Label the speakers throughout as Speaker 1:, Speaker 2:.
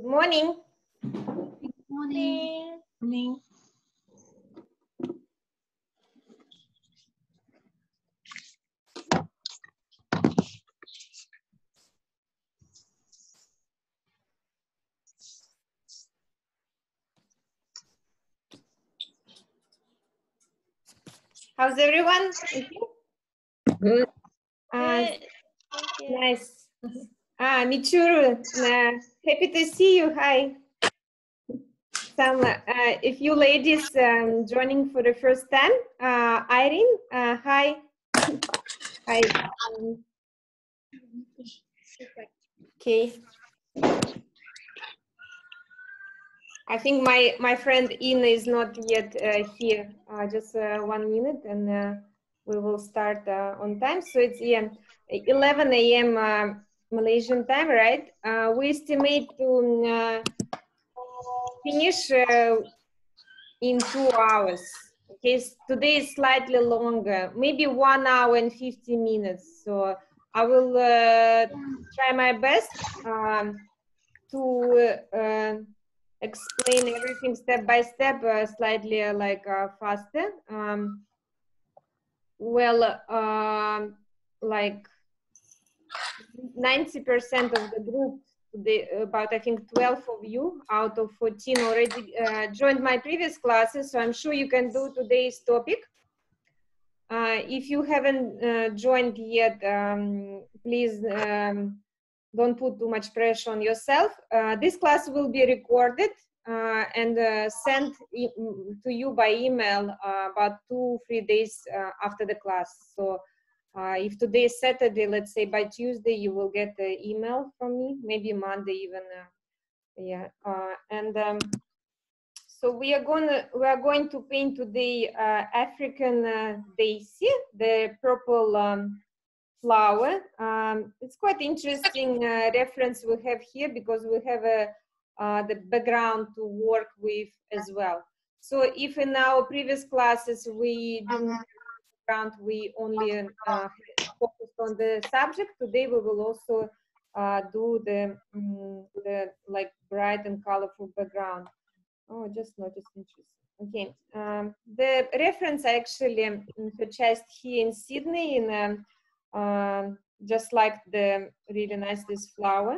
Speaker 1: Good morning.
Speaker 2: Good morning.
Speaker 3: Morning.
Speaker 1: How's everyone?
Speaker 3: Good.
Speaker 1: Nice. Me too. Happy to see you. Hi. Some, if you ladies joining for the first time, Irene, hi. Hi. Okay. I think my friend Ina is not yet here. Just 1 minute and we will start on time. So it's 11 a.m. Malaysian time, right? We estimate to finish in 2 hours. Okay, today is slightly longer, maybe 1 hour and 50 minutes. So I will try my best to explain everything step by step, slightly faster. Like 90% of the group, about I think 12 of you out of 14 already joined my previous classes, so I'm sure you can do today's topic. If you haven't joined yet, please don't put too much pressure on yourself. This class will be recorded and sent to you by email about 2-3 days after the class. So if today is Saturday, let's say by Tuesday you will get the email from me, maybe Monday even. So we are going to paint today African daisy, the purple flower. It's quite interesting reference we have here because we have the background to work with as well. So if in our previous classes we didn't have background, we only focused on the subject, today we will also do the like bright and colorful background. Oh, just noticed, interesting. Okay, the reference I actually purchased here in Sydney in just like the really nice this flower.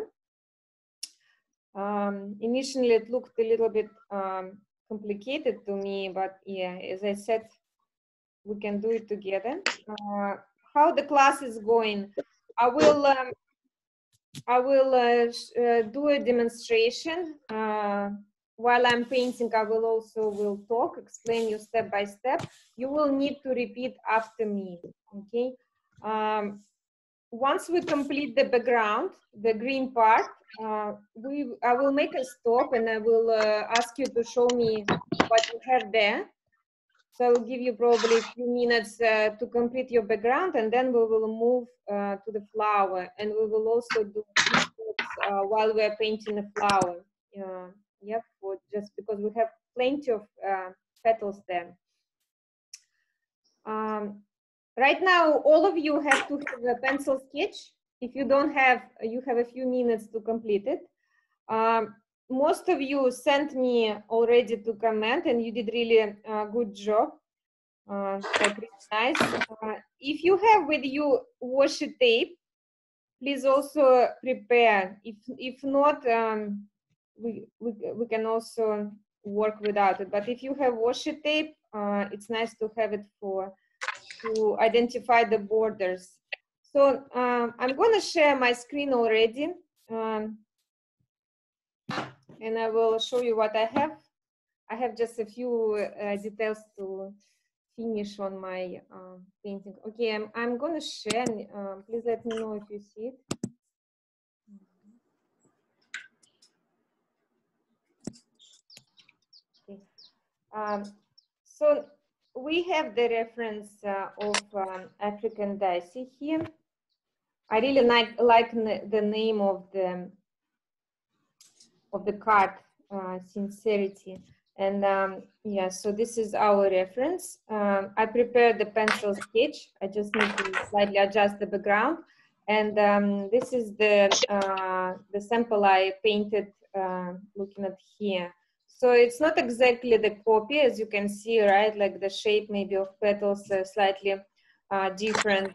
Speaker 1: Initially it looked a little bit complicated to me, but yeah, as I said, we can do it together. How the class is going? I will do a demonstration. While I'm painting, I will also talk, explain you step by step. You will need to repeat after me, okay? Once we complete the background, the green part, I will make a stop and I will ask you to show me what you have there. So I will give you probably a few minutes to complete your background, and then we will move to the flower, and we will also do steps while we are painting the flower. Yep, just because we have plenty of petals there. Right now, all of you have to have a pencil sketch. If you don't have, you have a few minutes to complete it. Most of you sent me already to comment, and you did really a good job. Like really nice. If you have with you washi tape, please also prepare. If not, we can also work without it. But if you have washi tape, it's nice to have it to identify the borders. So I'm going to share my screen already. And I will show you what I have. I have just a few details to finish on my painting. Okay, I'm going to share. Please let me know if you see it. Okay. So we have the reference of African daisy here. I really like the name of the card, sincerity. And yeah, so this is our reference. I prepared the pencil sketch. I just need to slightly adjust the background. And this is the sample I painted looking at here. So it's not exactly the copy, as you can see, right? Like the shape maybe of petals are slightly different.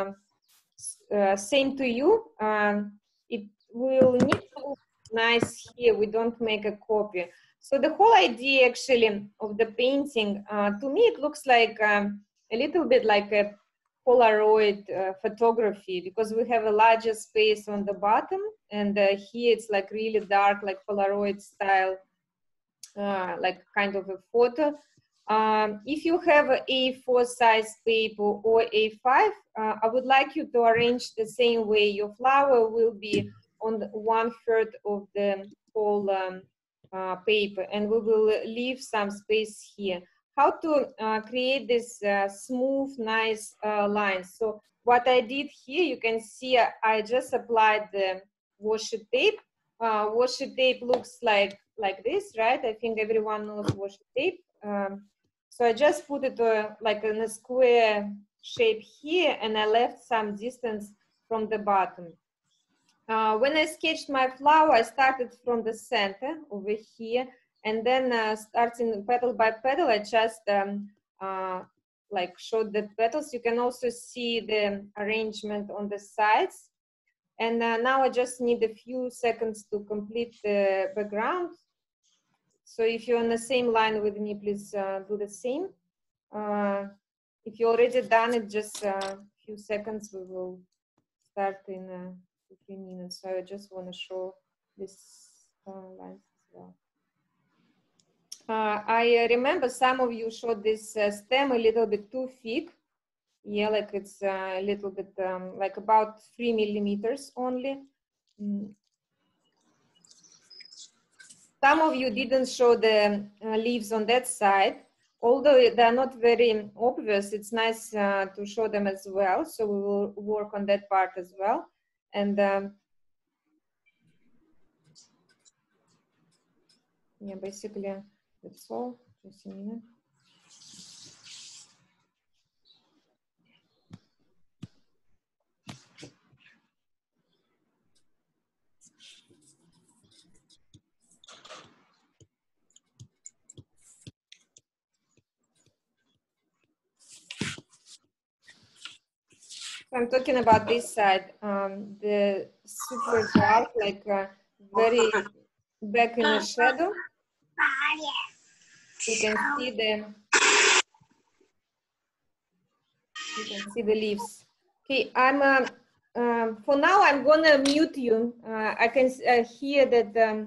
Speaker 1: Same to you. It will need to look nice here. We don't make a copy. So the whole idea actually of the painting, to me, it looks like a little bit like a Polaroid photography, because we have a larger space on the bottom, and here it's like really dark, like Polaroid style, like kind of a photo. If you have a A4 size paper or A5, I would like you to arrange the same way. Your flower will be on 1/3 of the whole paper, and we will leave some space here. How to create this smooth, nice lines. So what I did here, you can see I just applied the washi tape. Washi tape looks like this, right? I think everyone knows washi tape. So I just put it like in a square shape here, and I left some distance from the bottom. When I sketched my flower, I started from the center over here, and then starting petal by petal, I just like showed the petals. You can also see the arrangement on the sides. And now I just need a few seconds to complete the background. So if you're on the same line with me, please do the same. If you already done it, just a few seconds, we will start in a few minutes. So I just want to show this lines as well. I remember some of you showed this stem a little bit too thick. Yeah, like it's a little bit like about 3 millimeters only. Some of you didn't show the leaves on that side. Although they're not very obvious, it's nice to show them as well. So we will work on that part as well. And yeah, basically that's all. Just a minute. I'm talking about this side, the super dark, like very back in the shadow. You can see the leaves. Okay, I'm for now I'm gonna mute you. I can hear that.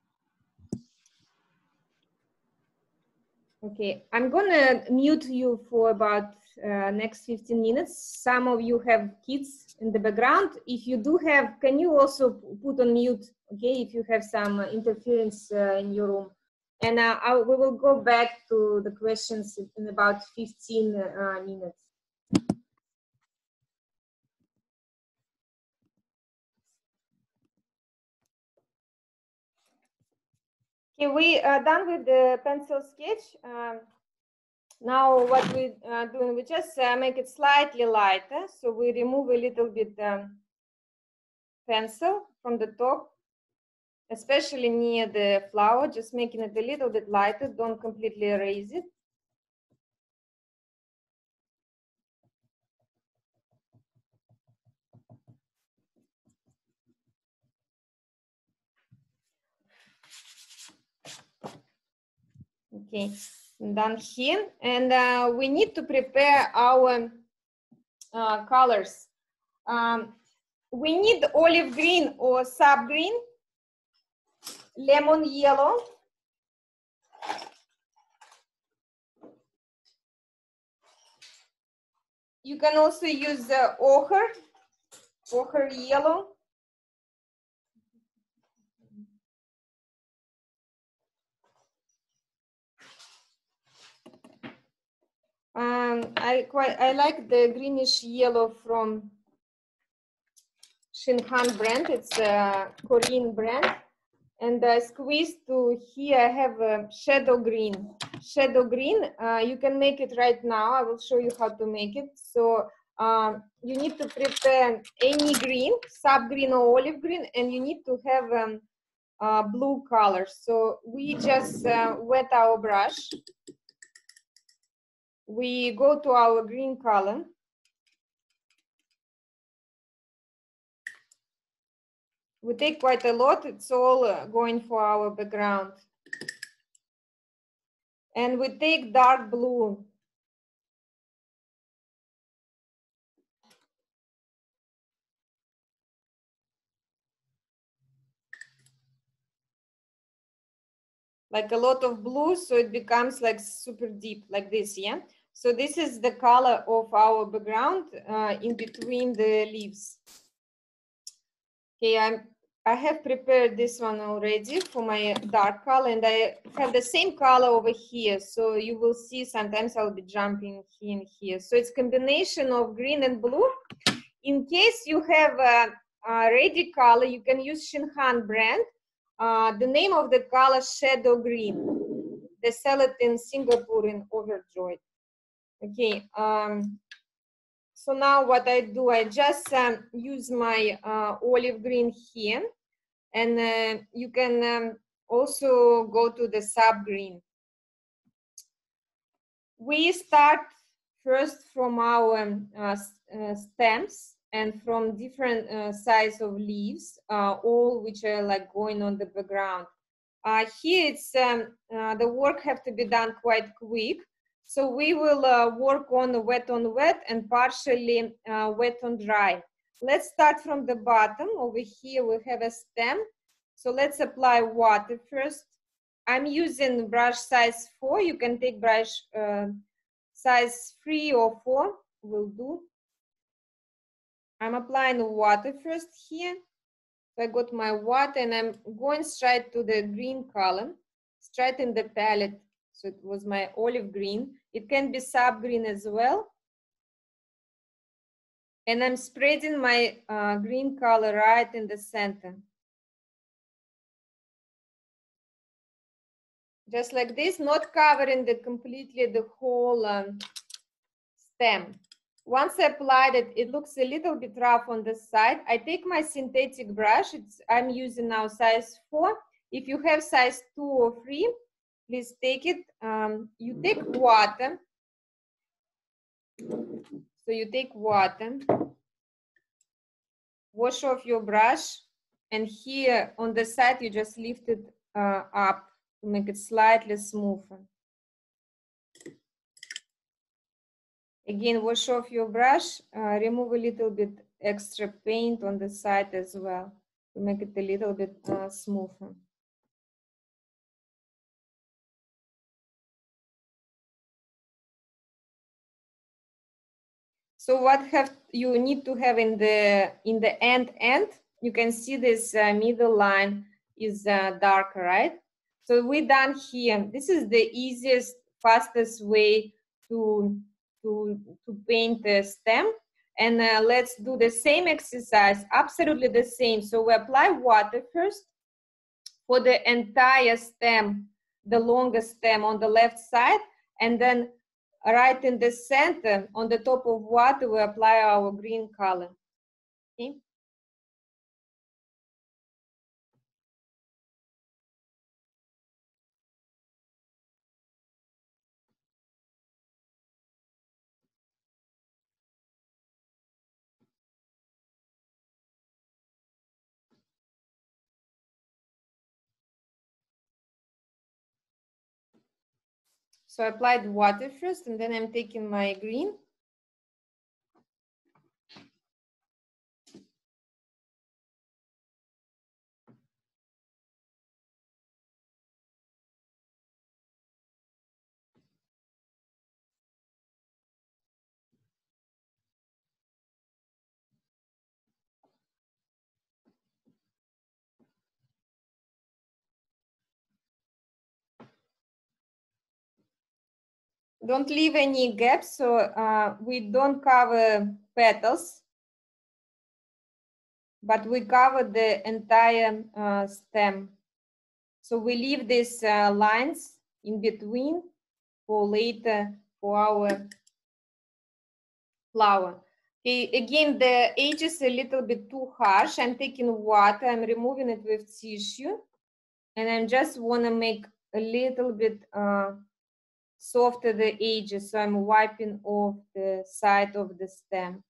Speaker 1: Okay, I'm gonna mute you for about next 15 minutes. Some of you have kids in the background. If you do have, can you also put on mute, okay, if you have some interference in your room. And we will go back to the questions in about 15 minutes. Okay, we are done with the pencil sketch. Now what we're doing, we just make it slightly lighter. So we remove a little bit pencil from the top, especially near the flower, just making it a little bit lighter. Don't completely erase it. Okay, done here. And we need to prepare our colors. We need olive green or sap green, lemon yellow, you can also use ochre yellow. I like the greenish yellow from Shinhan brand. It's a Korean brand. And I squeezed to here, I have a shadow green. Shadow green, you can make it right now. I will show you how to make it. So you need to prepare any green, sap green or olive green, and you need to have blue color. So we just wet our brush. We go to our green color. We take quite a lot. It's all going for our background. And we take dark blue. Like a lot of blue, so it becomes like super deep, like this, yeah? So this is the color of our background in between the leaves. Okay, I have prepared this one already for my dark color, and I have the same color over here. So you will see sometimes I'll be jumping here and here. So it's combination of green and blue. In case you have a ready color, you can use Shinhan brand. The name of the color Shadow Green. They sell it in Singapore in Overjoyed. Okay, so now what I do, I just use my olive green here, and you can also go to the sub green. We start first from our stems and from different size of leaves, all which are like going on the background. Here it's the work have to be done quite quick. So we will work on wet and partially wet on dry. Let's start from the bottom. Over here we have a stem. So let's apply water first. I'm using brush size 4. You can take brush size 3 or 4 will do. I'm applying water first here. So I got my water and I'm going straight to the green color, straight in the palette. So it was my olive green. It can be sub green as well. And I'm spreading my green color right in the center. Just like this, not covering completely the whole stem. Once I applied it, it looks a little bit rough on the side. I take my synthetic brush. I'm using now size 4. If you have size 2 or 3, please take it. You take water. So you take water, wash off your brush, and here on the side, you just lift it up to make it slightly smoother. Again, wash off your brush, remove a little bit extra paint on the side as well to make it a little bit smoother. So what you need to have in the end, you can see this middle line is darker, right? So we're done here. This is the easiest, fastest way to paint the stem. And let's do the same exercise, absolutely the same. So we apply water first for the entire stem, the longest stem on the left side, and then right in the center, on the top of water, we apply our green color. Okay. So I applied water first, and then I'm taking my green. Don't leave any gaps, so we don't cover petals, but we cover the entire stem. So we leave these lines in between for later for our flower. Okay, again, the edge is a little bit too harsh. I'm taking water, I'm removing it with tissue. And I just want to make a little bit softer the edges, so I'm wiping off the side of the stem.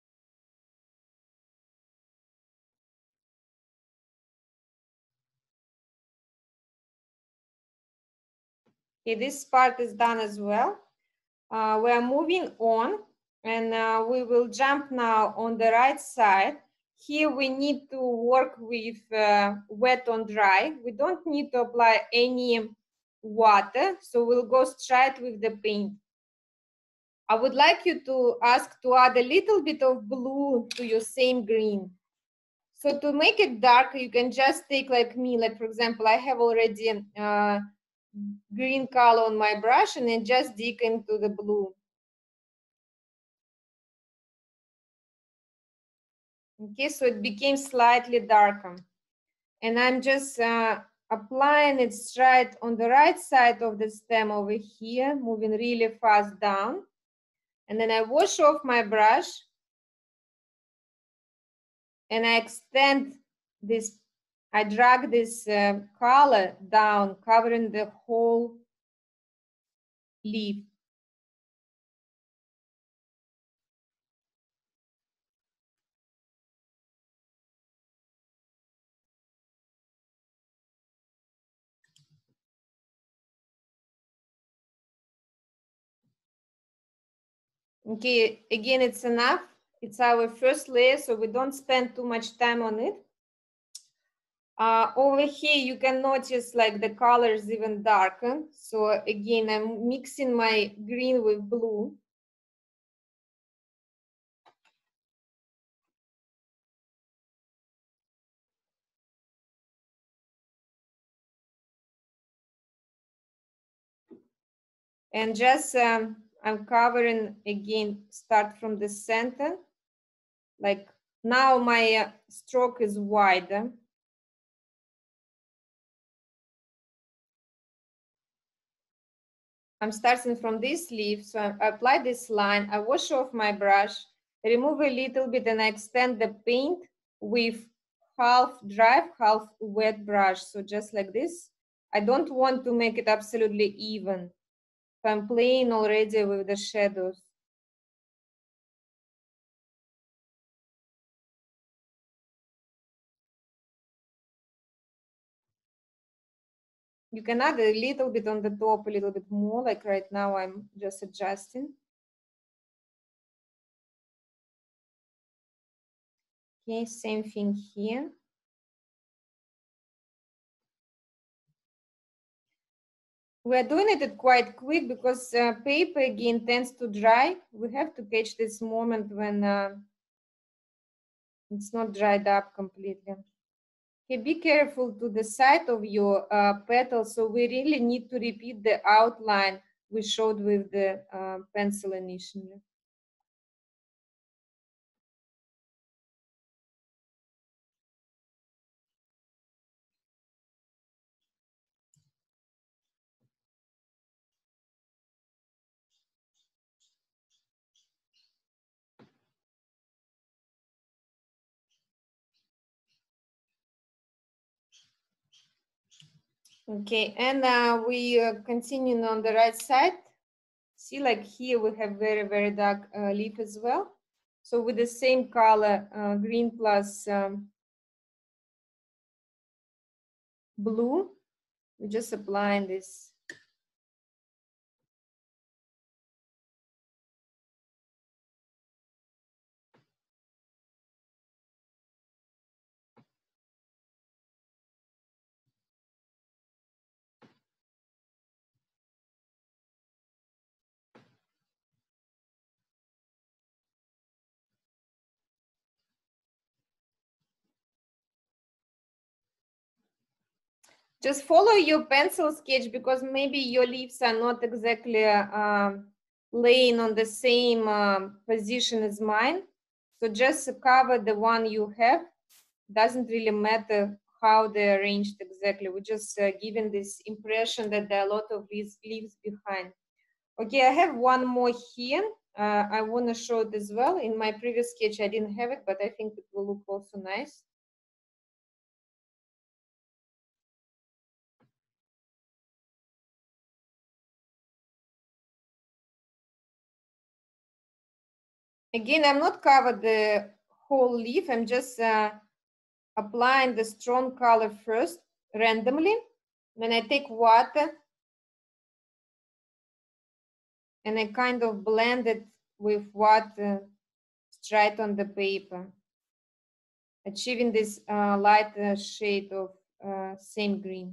Speaker 1: Okay, this part is done as well. We are moving on, and we will jump now on the right side. Here we need to work with wet on dry. We don't need to apply any water, so we'll go straight with the paint. I would like you to ask to add a little bit of blue to your same green. So to make it darker, you can just take like me, like for example, I have already green color on my brush and then just dig into the blue. Okay, so it became slightly darker. And I'm just applying it straight on the right side of the stem over here, moving really fast down. And then I wash off my brush and I extend this, I drag this color down, covering the whole leaf. Okay, again, it's enough. It's our first layer, so we don't spend too much time on it. Over here, you can notice like the color is even darker. So again, I'm mixing my green with blue. And just I'm covering again, start from the center. Like now my stroke is wider. I'm starting from this leaf, so I apply this line, I wash off my brush, remove a little bit, and I extend the paint with half dry, half wet brush. So just like this. I don't want to make it absolutely even. So I'm playing already with the shadows. You can add a little bit on the top, a little bit more, like right now I'm just adjusting. Okay, same thing here. We're doing it quite quick because paper again tends to dry. We have to catch this moment when it's not dried up completely. Okay, be careful to the side of your petal. So we really need to repeat the outline we showed with the pencil initially. Okay, and we continue on the right side. See, like here we have very, very dark leaf as well. So with the same color, green plus blue, we're just applying this. Just follow your pencil sketch because maybe your leaves are not exactly laying on the same position as mine. So just cover the one you have. Doesn't really matter how they're arranged exactly. We're just giving this impression that there are a lot of leaves behind. Okay, I have one more here. I want to show it as well. In my previous sketch, I didn't have it, but I think it will look also nice. Again, I'm not covered the whole leaf. I'm just applying the strong color first randomly. Then I take water and I kind of blend it with water straight on the paper, achieving this lighter shade of same green.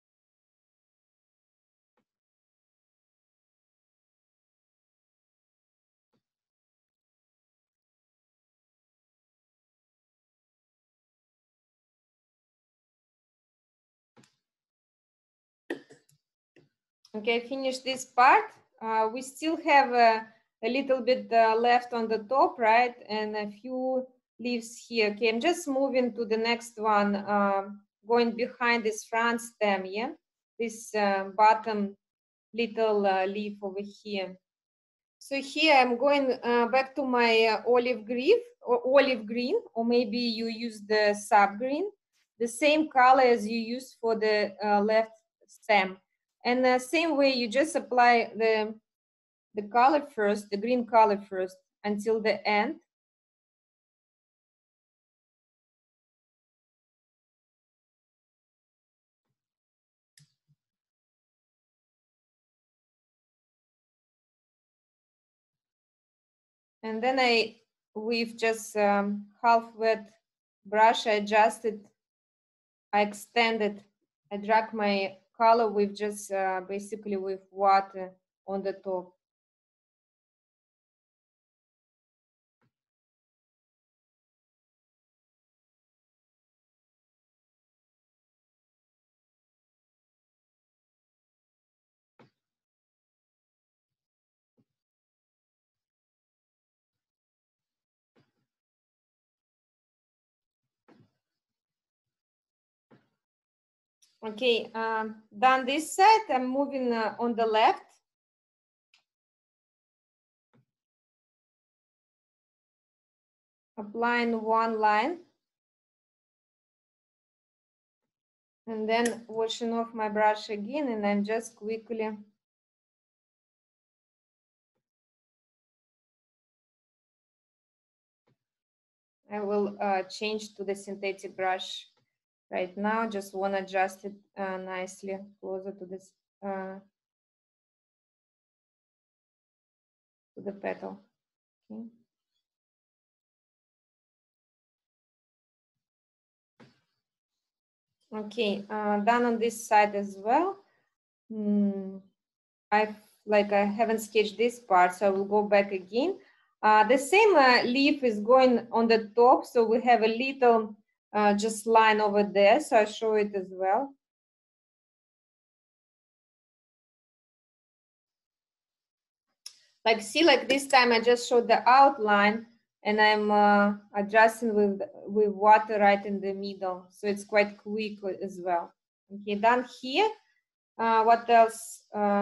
Speaker 1: Okay, finish this part. We still have a little bit left on the top, right? And a few leaves here. Okay, I'm just moving to the next one, going behind this front stem, yeah? This bottom little leaf over here. So here I'm going back to my olive green, or maybe you use the sap green, the same color as you use for the left stem. And the same way, you just apply the color first, the green color first, until the end. And then with just half wet brush, I adjusted, I extended, I drag my color with just basically with water on the top. Okay, done this side. I'm moving on the left. Applying one line. And then washing off my brush again, and I'm just quickly I will change to the synthetic brush right now. Just want to adjust it nicely closer to this to the petal. Okay. Okay, done on this side as well. I haven't sketched this part, so I will go back again. The same leaf is going on the top, so we have a little just line over there, so I show it as well. Like, see, like this time I just showed the outline, and I'm adjusting with water right in the middle, so it's quite quick as well. Okay, done here. What else?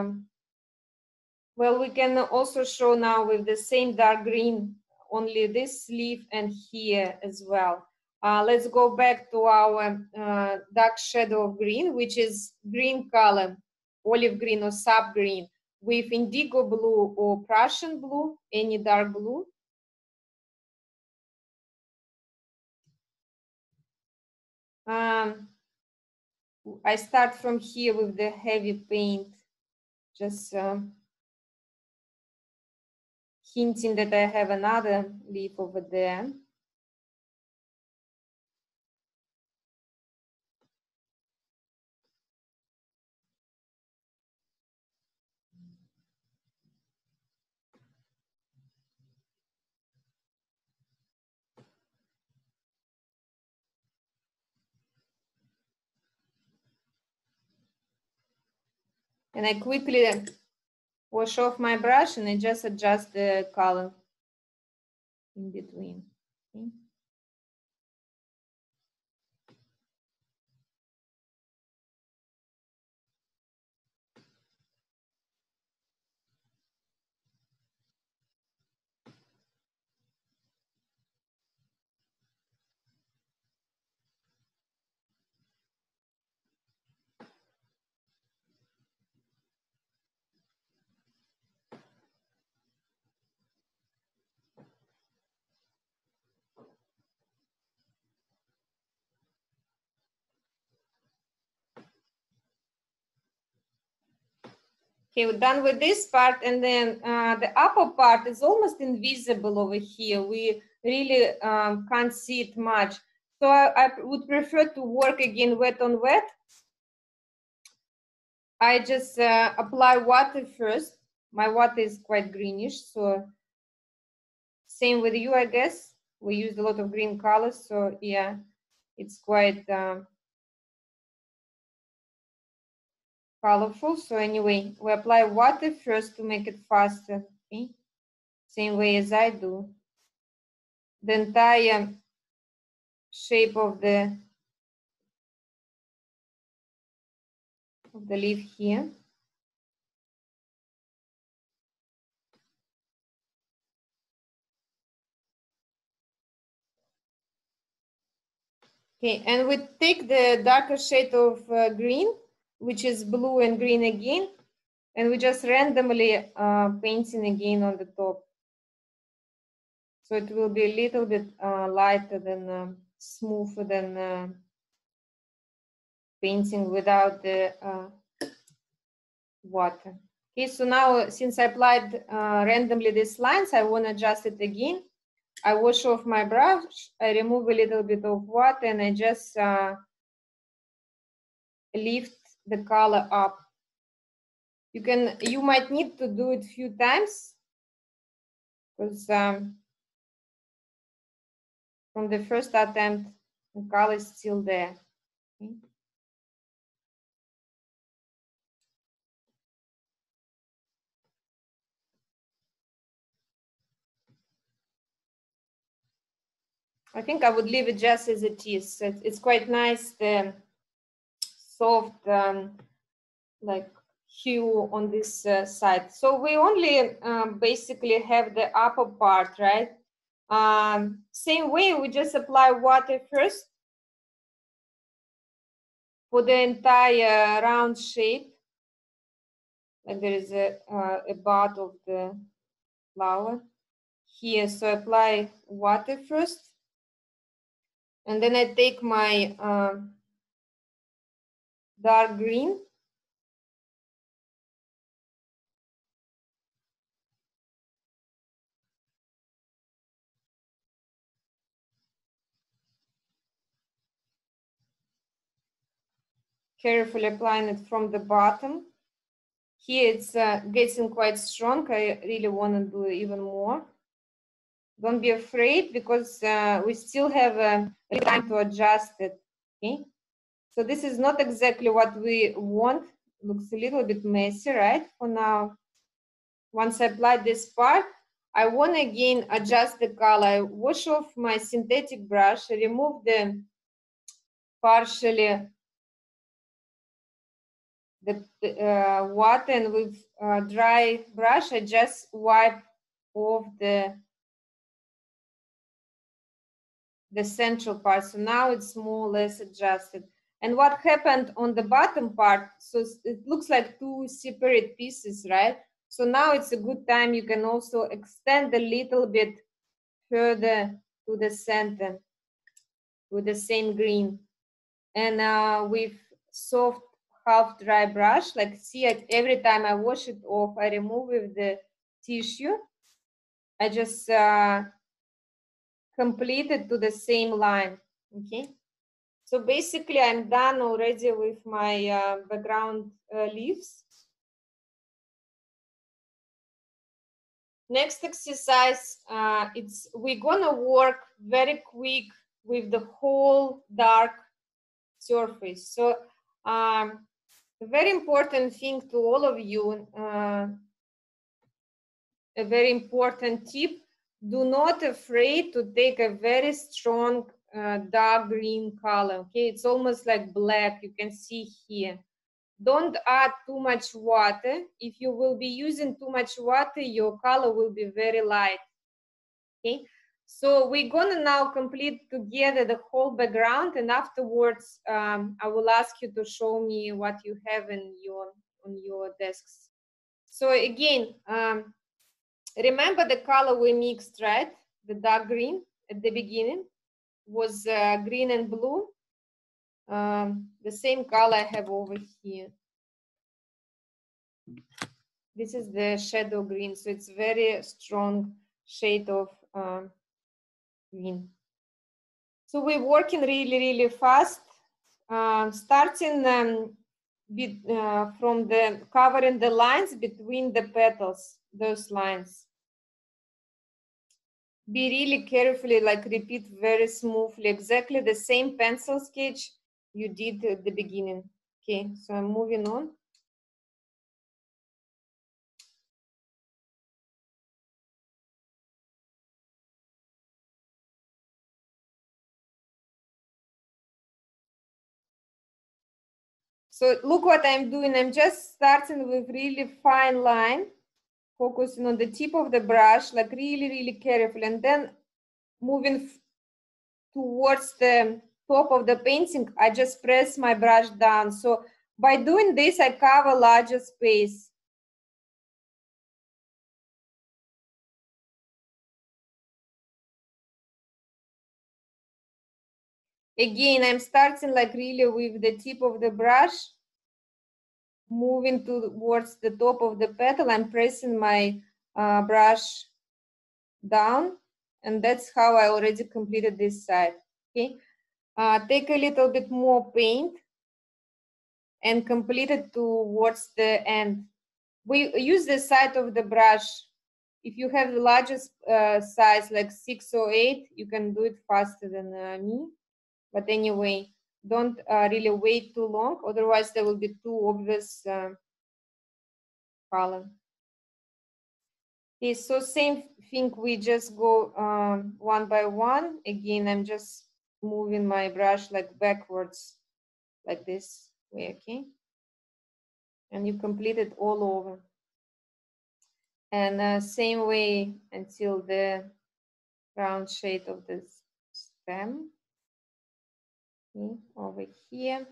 Speaker 1: Well, we can also show now with the same dark green, only this leaf and here as well. Let's go back to our dark shadow of green, which is green color, olive green or sap green, with indigo blue or Prussian blue, any dark blue. I start from here with the heavy paint, just hinting that I have another leaf over there. And I quickly wash off my brush and I just adjust the color in between. Okay. Okay, we're done with this part, and then the upper part is almost invisible over here. We really can't see it much. So I would prefer to work again wet on wet. I just apply water first. My water is quite greenish, so same with you, I guess. We used a lot of green colors, so yeah, it's quite colorful. So anyway, we apply water first to make it faster, okay? Same way as I do. The entire shape of the leaf here. Okay, and we take the darker shade of green, which is blue and green again, and we just randomly painting again on the top. So it will be a little bit lighter than smoother than painting without the water. Okay, so now since I applied randomly these lines, I want to adjust it again. I wash off my brush, I remove a little bit of water, and I just lift the color up. You might need to do it a few times because from the first attempt, the color is still there. Okay. I think I would leave it just as it is. It's quite nice, the soft like hue on this side. So we only basically have the upper part, right? Same way, we just apply water first for the entire round shape. Like there is a part of the flower here. So apply water first. And then I take my dark green. Carefully applying it from the bottom. Here it's getting quite strong. I really want to do even more. Don't be afraid because we still have time to adjust it. Okay. So this is not exactly what we want. Looks a little bit messy, right? For now, once I apply this part, I want to again adjust the color. I wash off my synthetic brush, I remove the partially the water, and with dry brush, I just wipe off the central part. So now it's more or less adjusted. And what happened on the bottom part, so it looks like two separate pieces, right? So now it's a good time. You can also extend a little bit further to the center with the same green. And with soft half dry brush, like see, every time I wash it off, I remove with the tissue. I just complete it to the same line, okay? So basically, I'm done already with my background leaves. Next exercise, we're gonna work very quick with the whole dark surface. So a very important thing to all of you, a very important tip: do not afraid to take a very strong dark green color. Okay, it's almost like black. You can see here. Don't add too much water. If you will be using too much water, your color will be very light. Okay, so we're gonna now complete together the whole background, and afterwards I will ask you to show me what you have on your desks. So again, remember the color we mixed, right? The dark green at the beginning was green and blue. The same color I have over here. This is the shadow green, so it's very strong shade of green. So we're working really, really fast, starting from the covering the lines between the petals, those lines. Be really carefully, like repeat very smoothly, exactly the same pencil sketch you did at the beginning. Okay, so I'm moving on. So look what I'm doing. I'm just starting with really fine line, focusing on the tip of the brush, like really, really careful, and then moving towards the top of the painting, I just press my brush down. So by doing this, I cover larger space. Again, I'm starting like really with the tip of the brush, moving towards the top of the petal. I'm pressing my brush down, and that's how I already completed this side. Okay, take a little bit more paint and complete it towards the end. We use the side of the brush. If you have the largest size, like 6 or 8, you can do it faster than me. But anyway, don't really wait too long, otherwise there will be too obvious color. Okay, so same thing, we just go one by one. Again, I'm just moving my brush like backwards, like this way, okay? And you complete it all over. And same way until the round shade of this stem. Okay, over here.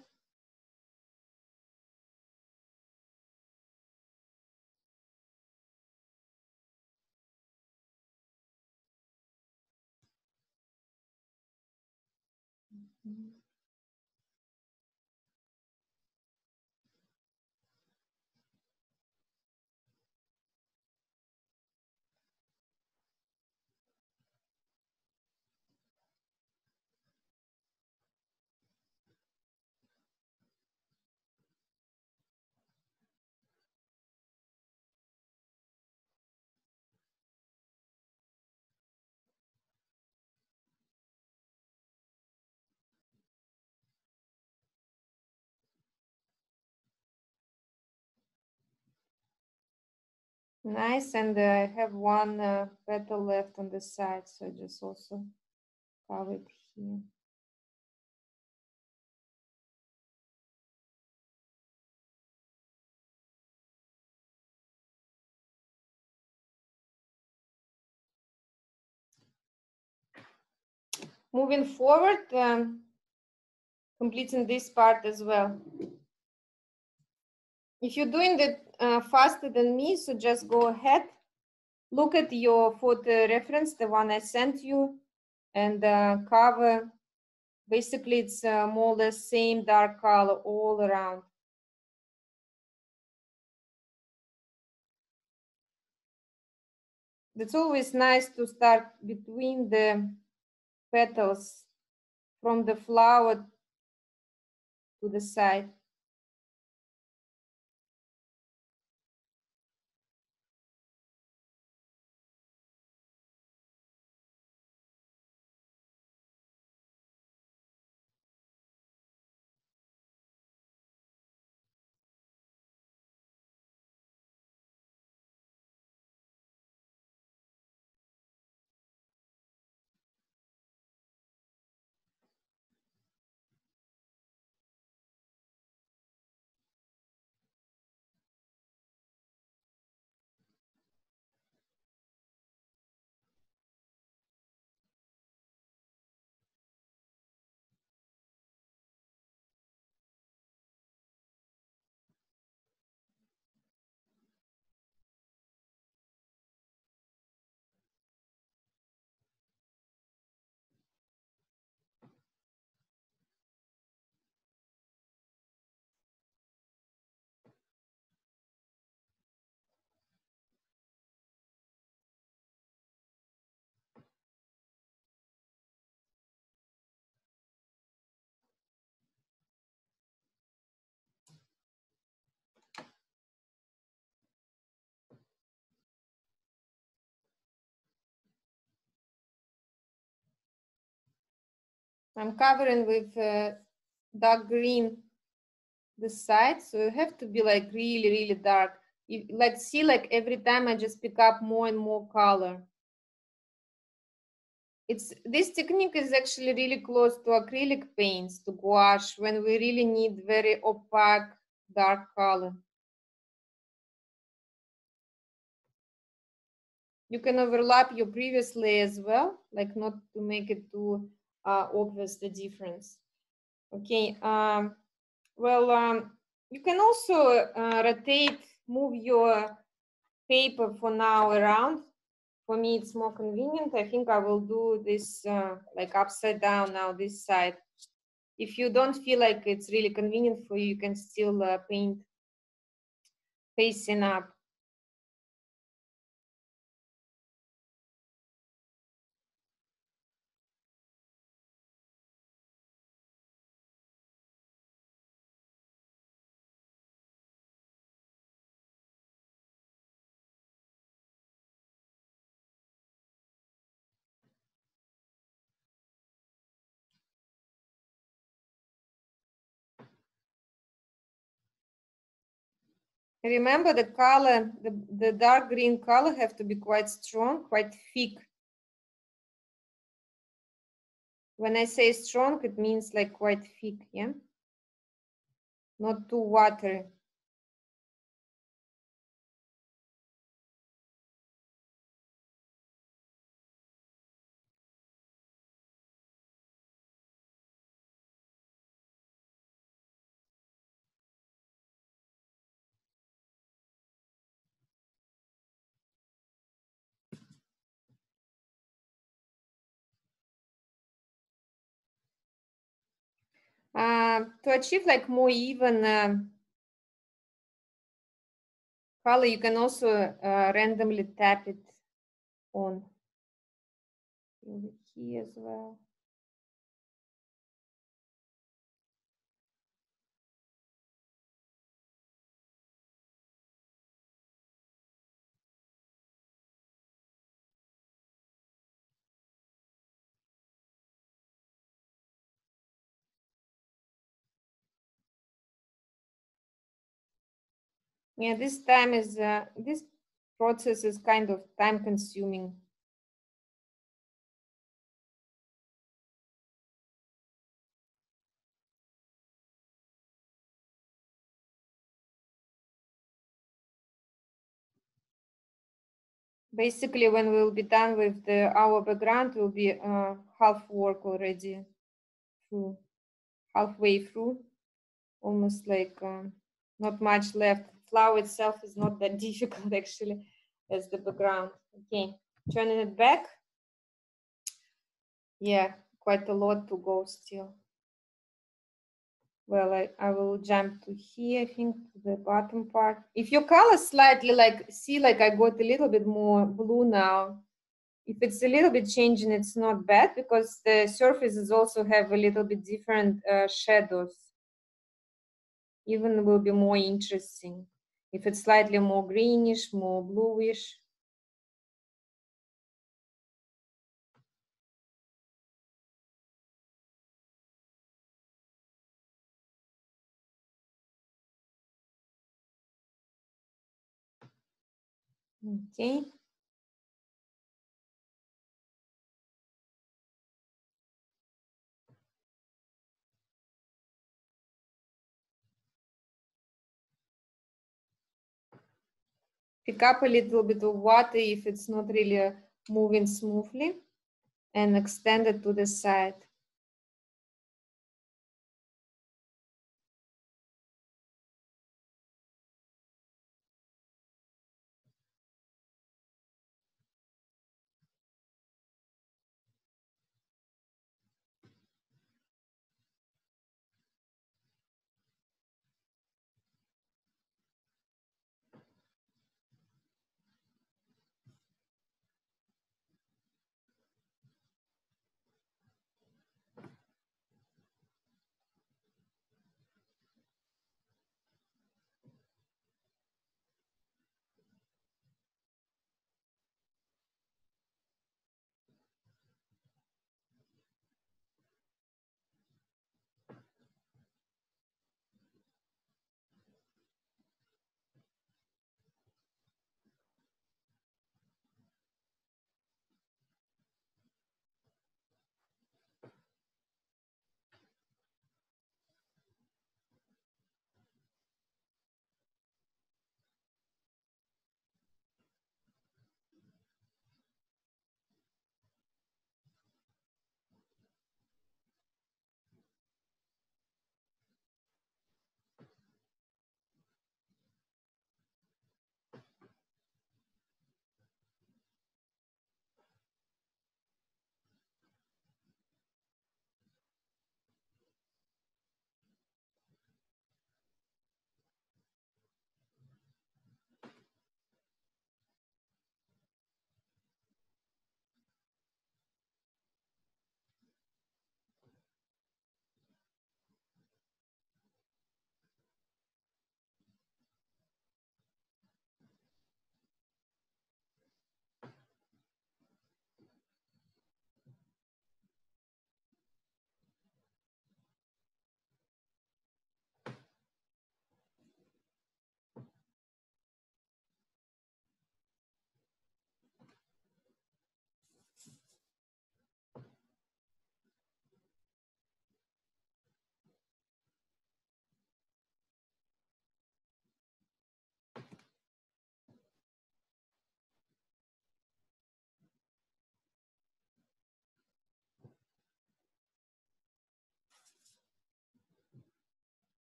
Speaker 1: Nice, and I have one petal left on the side, so I just also cover it here. Moving forward, completing this part as well. If you're doing it faster than me, so just go ahead, look at your photo reference, the one I sent you, and cover. Basically, it's more or less same dark color all around. It's always nice to start between the petals from the flower to the side. I'm covering with dark green the side, so you have to be like really, really dark. You like see, like every time I just pick up more and more color. This technique is actually really close to acrylic paints, to gouache, when we really need very opaque dark color. You can overlap your previous layer as well, like not to make it too obvious the difference. Okay, you can also rotate, move your paper for now around. For me, it's more convenient. I think I will do this like upside down now, this side. If you don't feel like it's really convenient for you, you can still paint facing up. Remember the color, the dark green color have to be quite strong, quite thick. When I say strong, it means like quite thick, yeah? Not too watery. To achieve like more even color, you can also randomly tap it on over here as well. Yeah, this process is kind of time consuming. Basically, when we'll be done with our background, will be half work already through, halfway through, almost like not much left. Flower itself is not that difficult actually as the background. Okay, turning it back. Yeah, quite a lot to go still. Well, I will jump to here, I think, to the bottom part. If your color slightly like, see, like I got a little bit more blue now. If it's a little bit changing, it's not bad because the surfaces also have a little bit different shadows. Even will be more interesting. If it's slightly more greenish, more bluish. Okay. Pick up a little bit of water if it's not really moving smoothly and extend it to the side.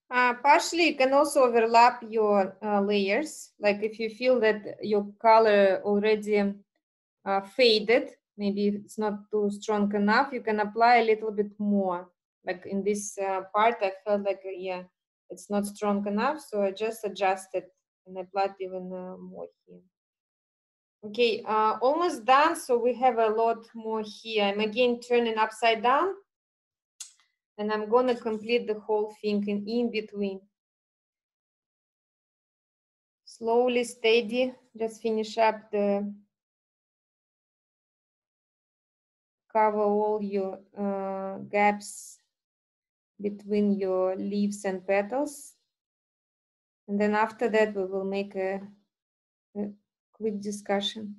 Speaker 1: Partially, you can also overlap your layers. Like if you feel that your color already faded, maybe it's not too strong enough, you can apply a little bit more. Like in this part, I felt like, yeah, it's not strong enough, so I just adjusted and applied even more here. Okay, almost done, so we have a lot more here. I'm again turning upside down, and I'm gonna complete the whole thing in between. Slowly, steady, just finish up the cover all your gaps between your leaves and petals. And then after that, we will make a quick discussion.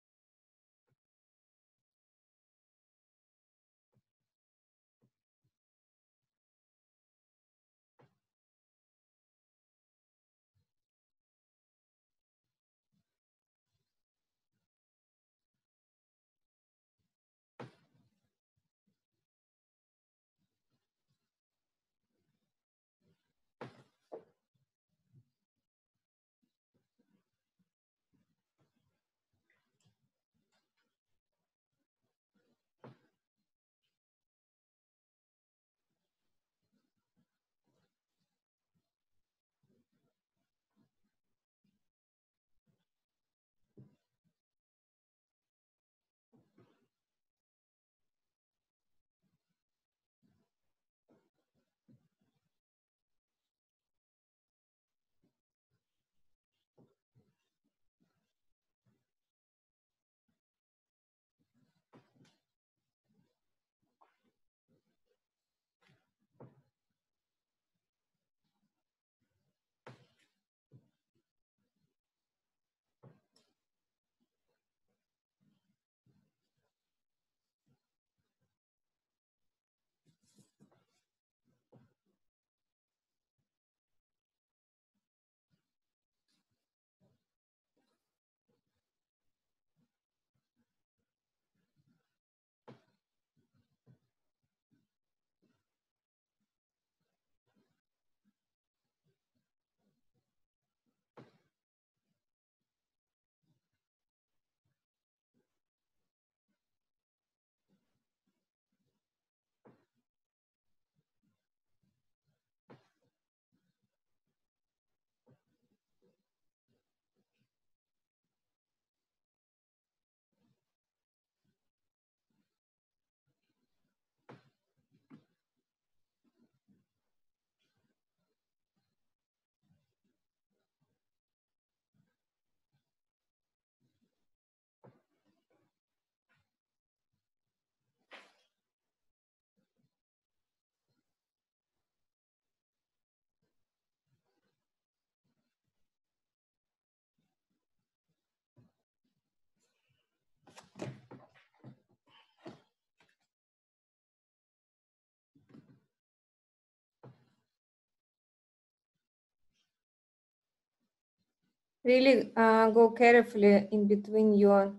Speaker 1: Really go carefully in between your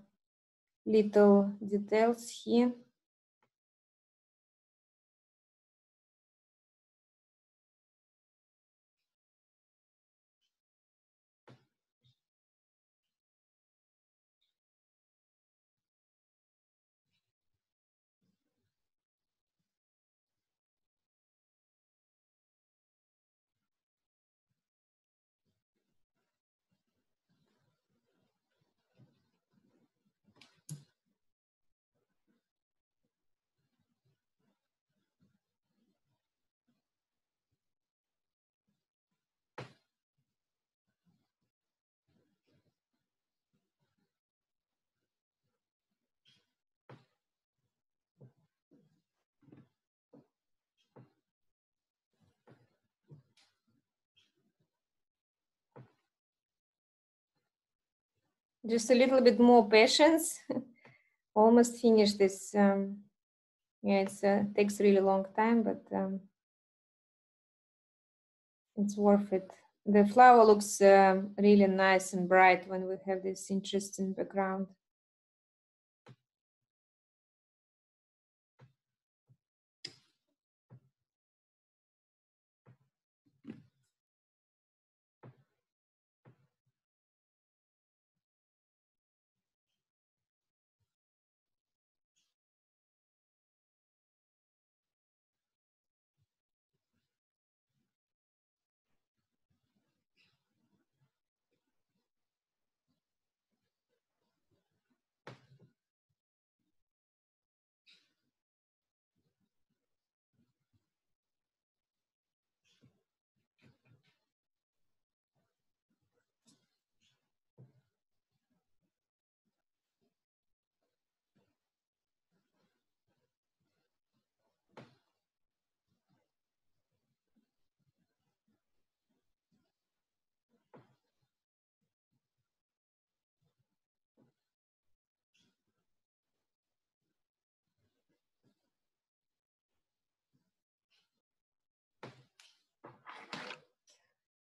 Speaker 1: little details here. Just a little bit more patience. Almost finished this. Yeah, it takes really long time, but it's worth it. The flower looks really nice and bright when we have this interesting background.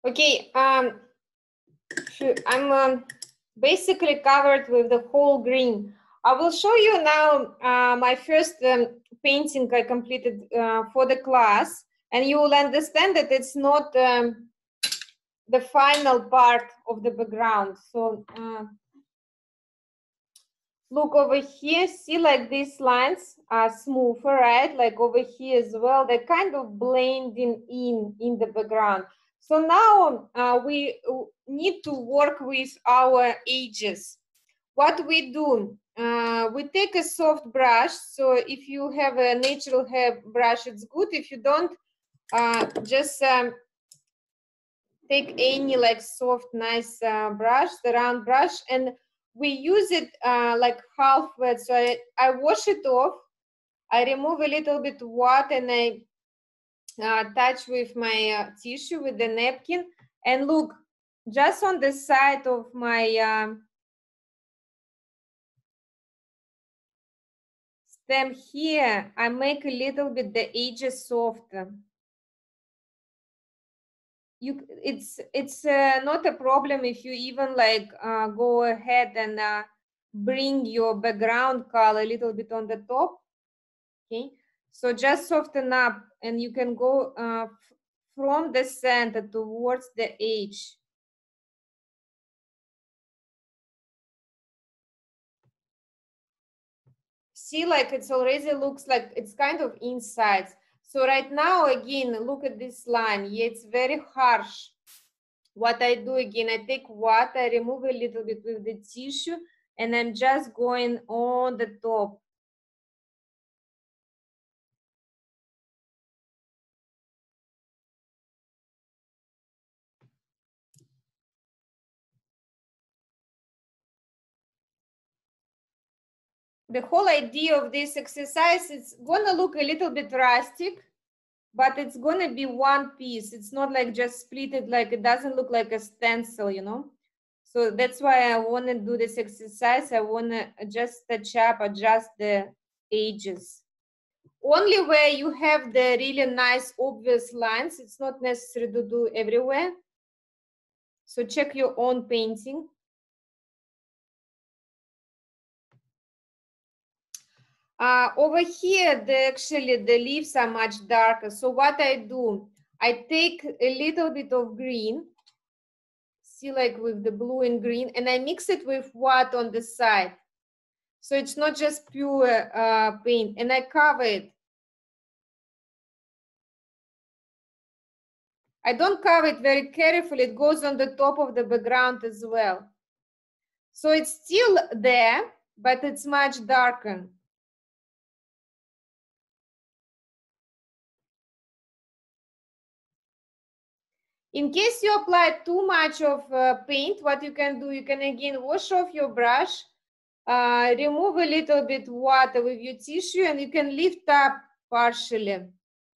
Speaker 1: Okay, I'm basically covered with the whole green. I will show you now my first painting I completed for the class, and you will understand that it's not the final part of the background. So look over here, see like these lines are smoother, right? Like over here as well, they're kind of blending in the background. So now we need to work with our edges. What we do, we take a soft brush. So if you have a natural hair brush, it's good. If you don't, just take any like soft, nice brush, the round brush, and we use it like half wet. So I wash it off. I remove a little bit of water and I touch with my tissue with the napkin. And look, just on the side of my stem here, I make a little bit the edges softer. It's not a problem if you even like go ahead and bring your background color a little bit on the top. Okay, so just soften up and you can go from the center towards the edge. See, like it's already looks like it's kind of inside. So right now, again, look at this line. Yeah, it's very harsh. What I do again, I take water, I remove a little bit with the tissue, and I'm just going on the top. The whole idea of this exercise, it's gonna look a little bit rustic, but it's gonna be one piece. It's not like just split it, like it doesn't look like a stencil, you know? So that's why I wanna do this exercise. I wanna just touch up, adjust the edges. Only where you have the really nice, obvious lines, it's not necessary to do everywhere. So check your own painting. Over here, actually the leaves are much darker. So what I do, I take a little bit of green, see like with the blue and green, and I mix it with what on the side. So it's not just pure paint, and I cover it. I don't cover it very carefully. It goes on the top of the background as well. So it's still there, but it's much darker. In case you apply too much of paint, what you can do, you can again wash off your brush, remove a little bit water with your tissue, and you can lift up partially.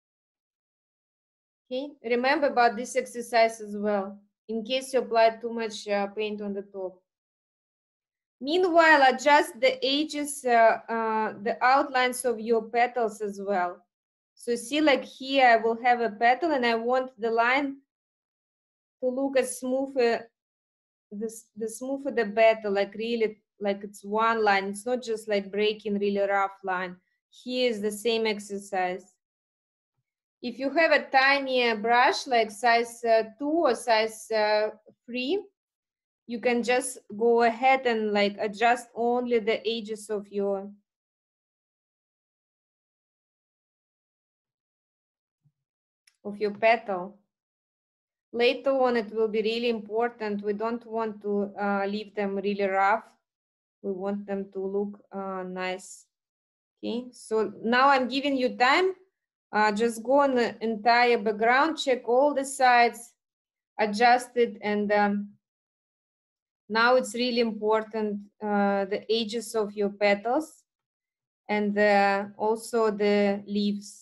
Speaker 1: Okay, remember about this exercise as well, in case you apply too much paint on the top. Meanwhile, adjust the edges, the outlines of your petals as well. So see, like here, I will have a petal and I want the line to look as smooth, the smoother the better, like really, like it's one line. It's not just like breaking really rough line. Here is the same exercise. If you have a tiny brush, like size 2 or size 3, you can just go ahead and like adjust only the edges of your petal. Later on, it will be really important. We don't want to leave them really rough. We want them to look nice. Okay, so now I'm giving you time. Just go on the entire background, check all the sides, adjust it, and now it's really important, the edges of your petals and also the leaves.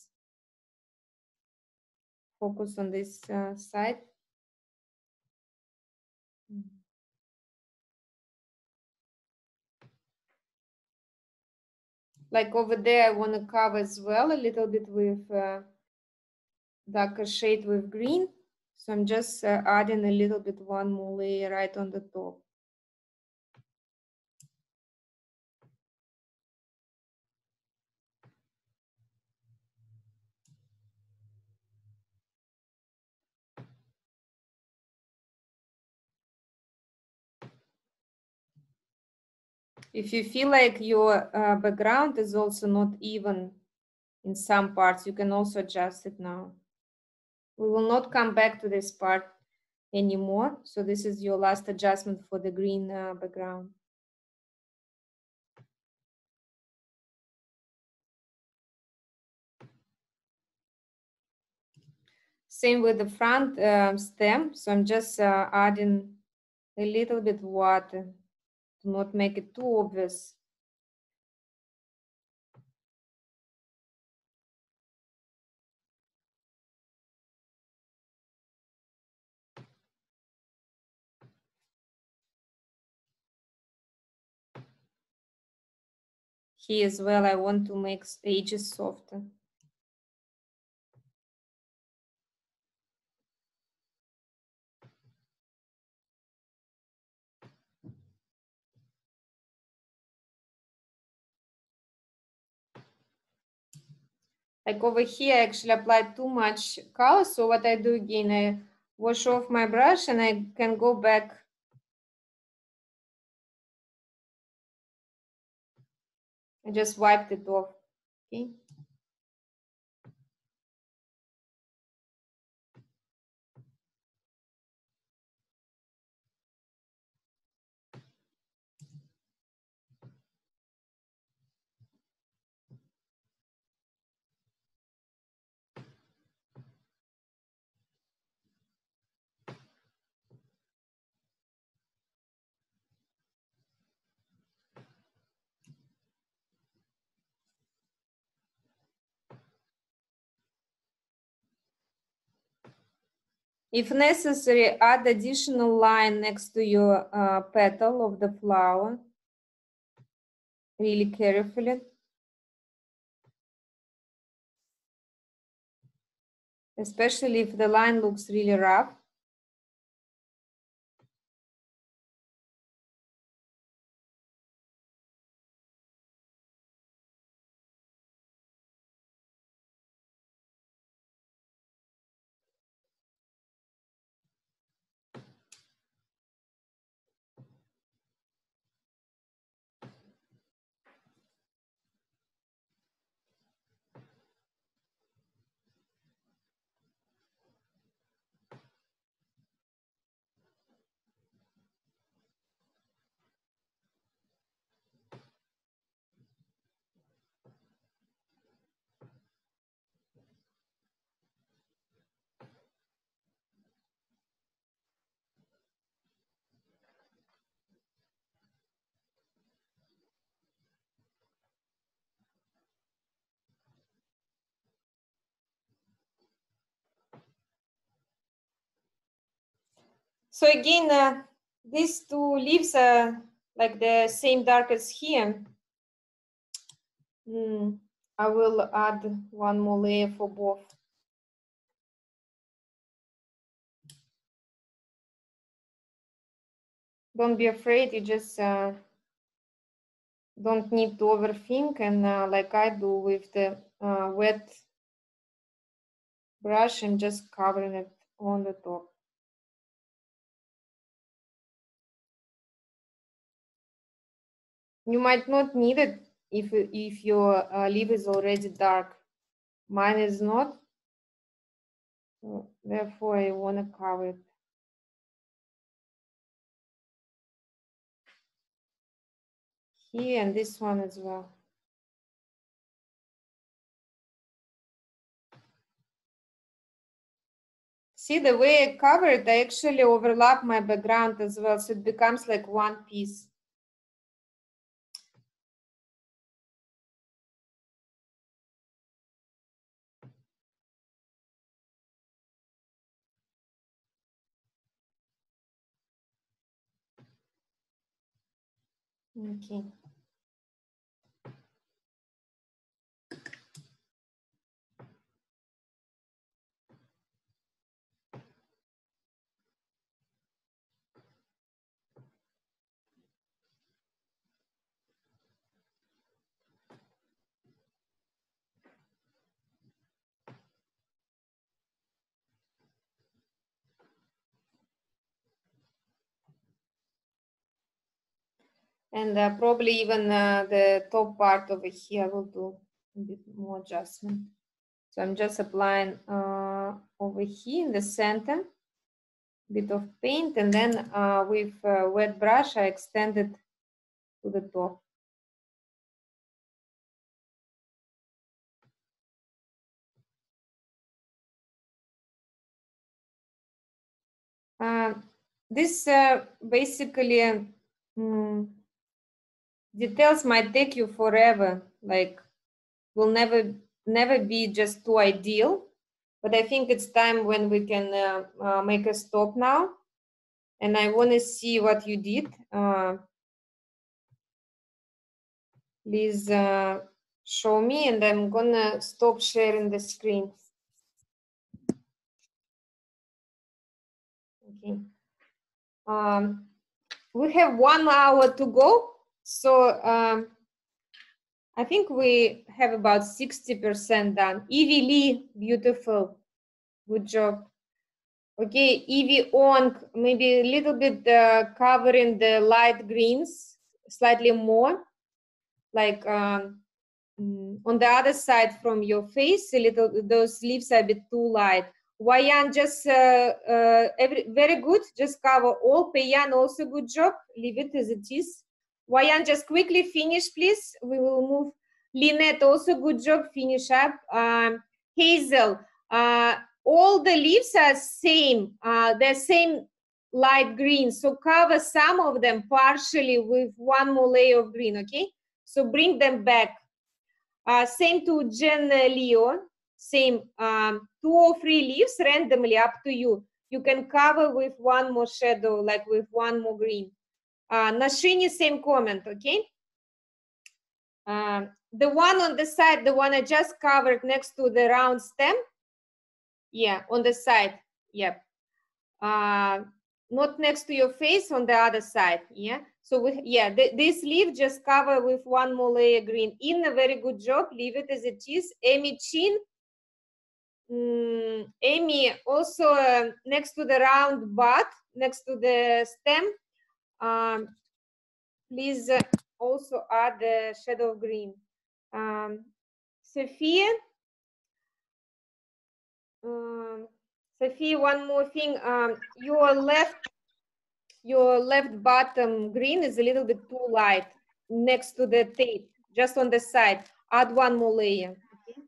Speaker 1: Focus on this side. Like over there, I want to cover as well a little bit with darker shade with green. So I'm just adding a little bit one more layer right on the top. If you feel like your background is also not even in some parts, you can also adjust it now. We will not come back to this part anymore. So this is your last adjustment for the green background. Same with the front stem. So I'm just adding a little bit water to not make it too obvious. Here as well, I want to make edges softer. Like over here, I actually applied too much color. So what I do again, I wash off my brush and I can go back. I just wiped it off. Okay. If necessary, add additional line next to your petal of the flower, really carefully. Especially if the line looks really rough. So again, these two leaves are like the same dark as here. I will add one more layer for both. Don't be afraid, you just don't need to overthink, and like I do with the wet brush, I'm just covering it on the top. You might not need it if your leaf is already dark. Mine is not, so therefore I want to cover it. Here and this one as well. See, the way I cover it, I actually overlap my background as well, so it becomes like one piece. Okay. And probably even the top part over here, I will do a bit more adjustment. So I'm just applying over here in the center, bit of paint, and then with wet brush, I extend it to the top. This basically details might take you forever, like will never be just too ideal, but I think it's time when we can make a stop now, and I want to see what you did. Please show me, and I'm gonna stop sharing the screen. Okay. We have 1 hour to go, so I think we have about 60% done. Evie Lee, beautiful, good job. Okay, Evie Ong, maybe a little bit covering the light greens, slightly more, like on the other side from your face, a little, those leaves are a bit too light. Wayan, just very good, just cover all. Payan, also good job, leave it as it is. Wayan, just quickly finish, please. We will move. Lynette, also good job, finish up. Hazel, all the leaves are same, they're same light green, so cover some of them partially with one more layer of green, okay? So bring them back. Same to Jen Leo, same, 2 or 3 leaves randomly, up to you. You can cover with one more shadow, like with one more green. Nashini, same comment, okay? The one on the side, the one I just covered next to the round stem, yeah, on the side, yep. Not next to your face, on the other side, yeah. So this leaf just cover with one more layer green. In a very good job, leave it as it is. Amy Chin, Amy, also next to the round bud, next to the stem, please also add the shadow of green. Sophia, Sophia, one more thing. Your left bottom green is a little bit too light next to the tape, just on the side. Add one more layer. Okay?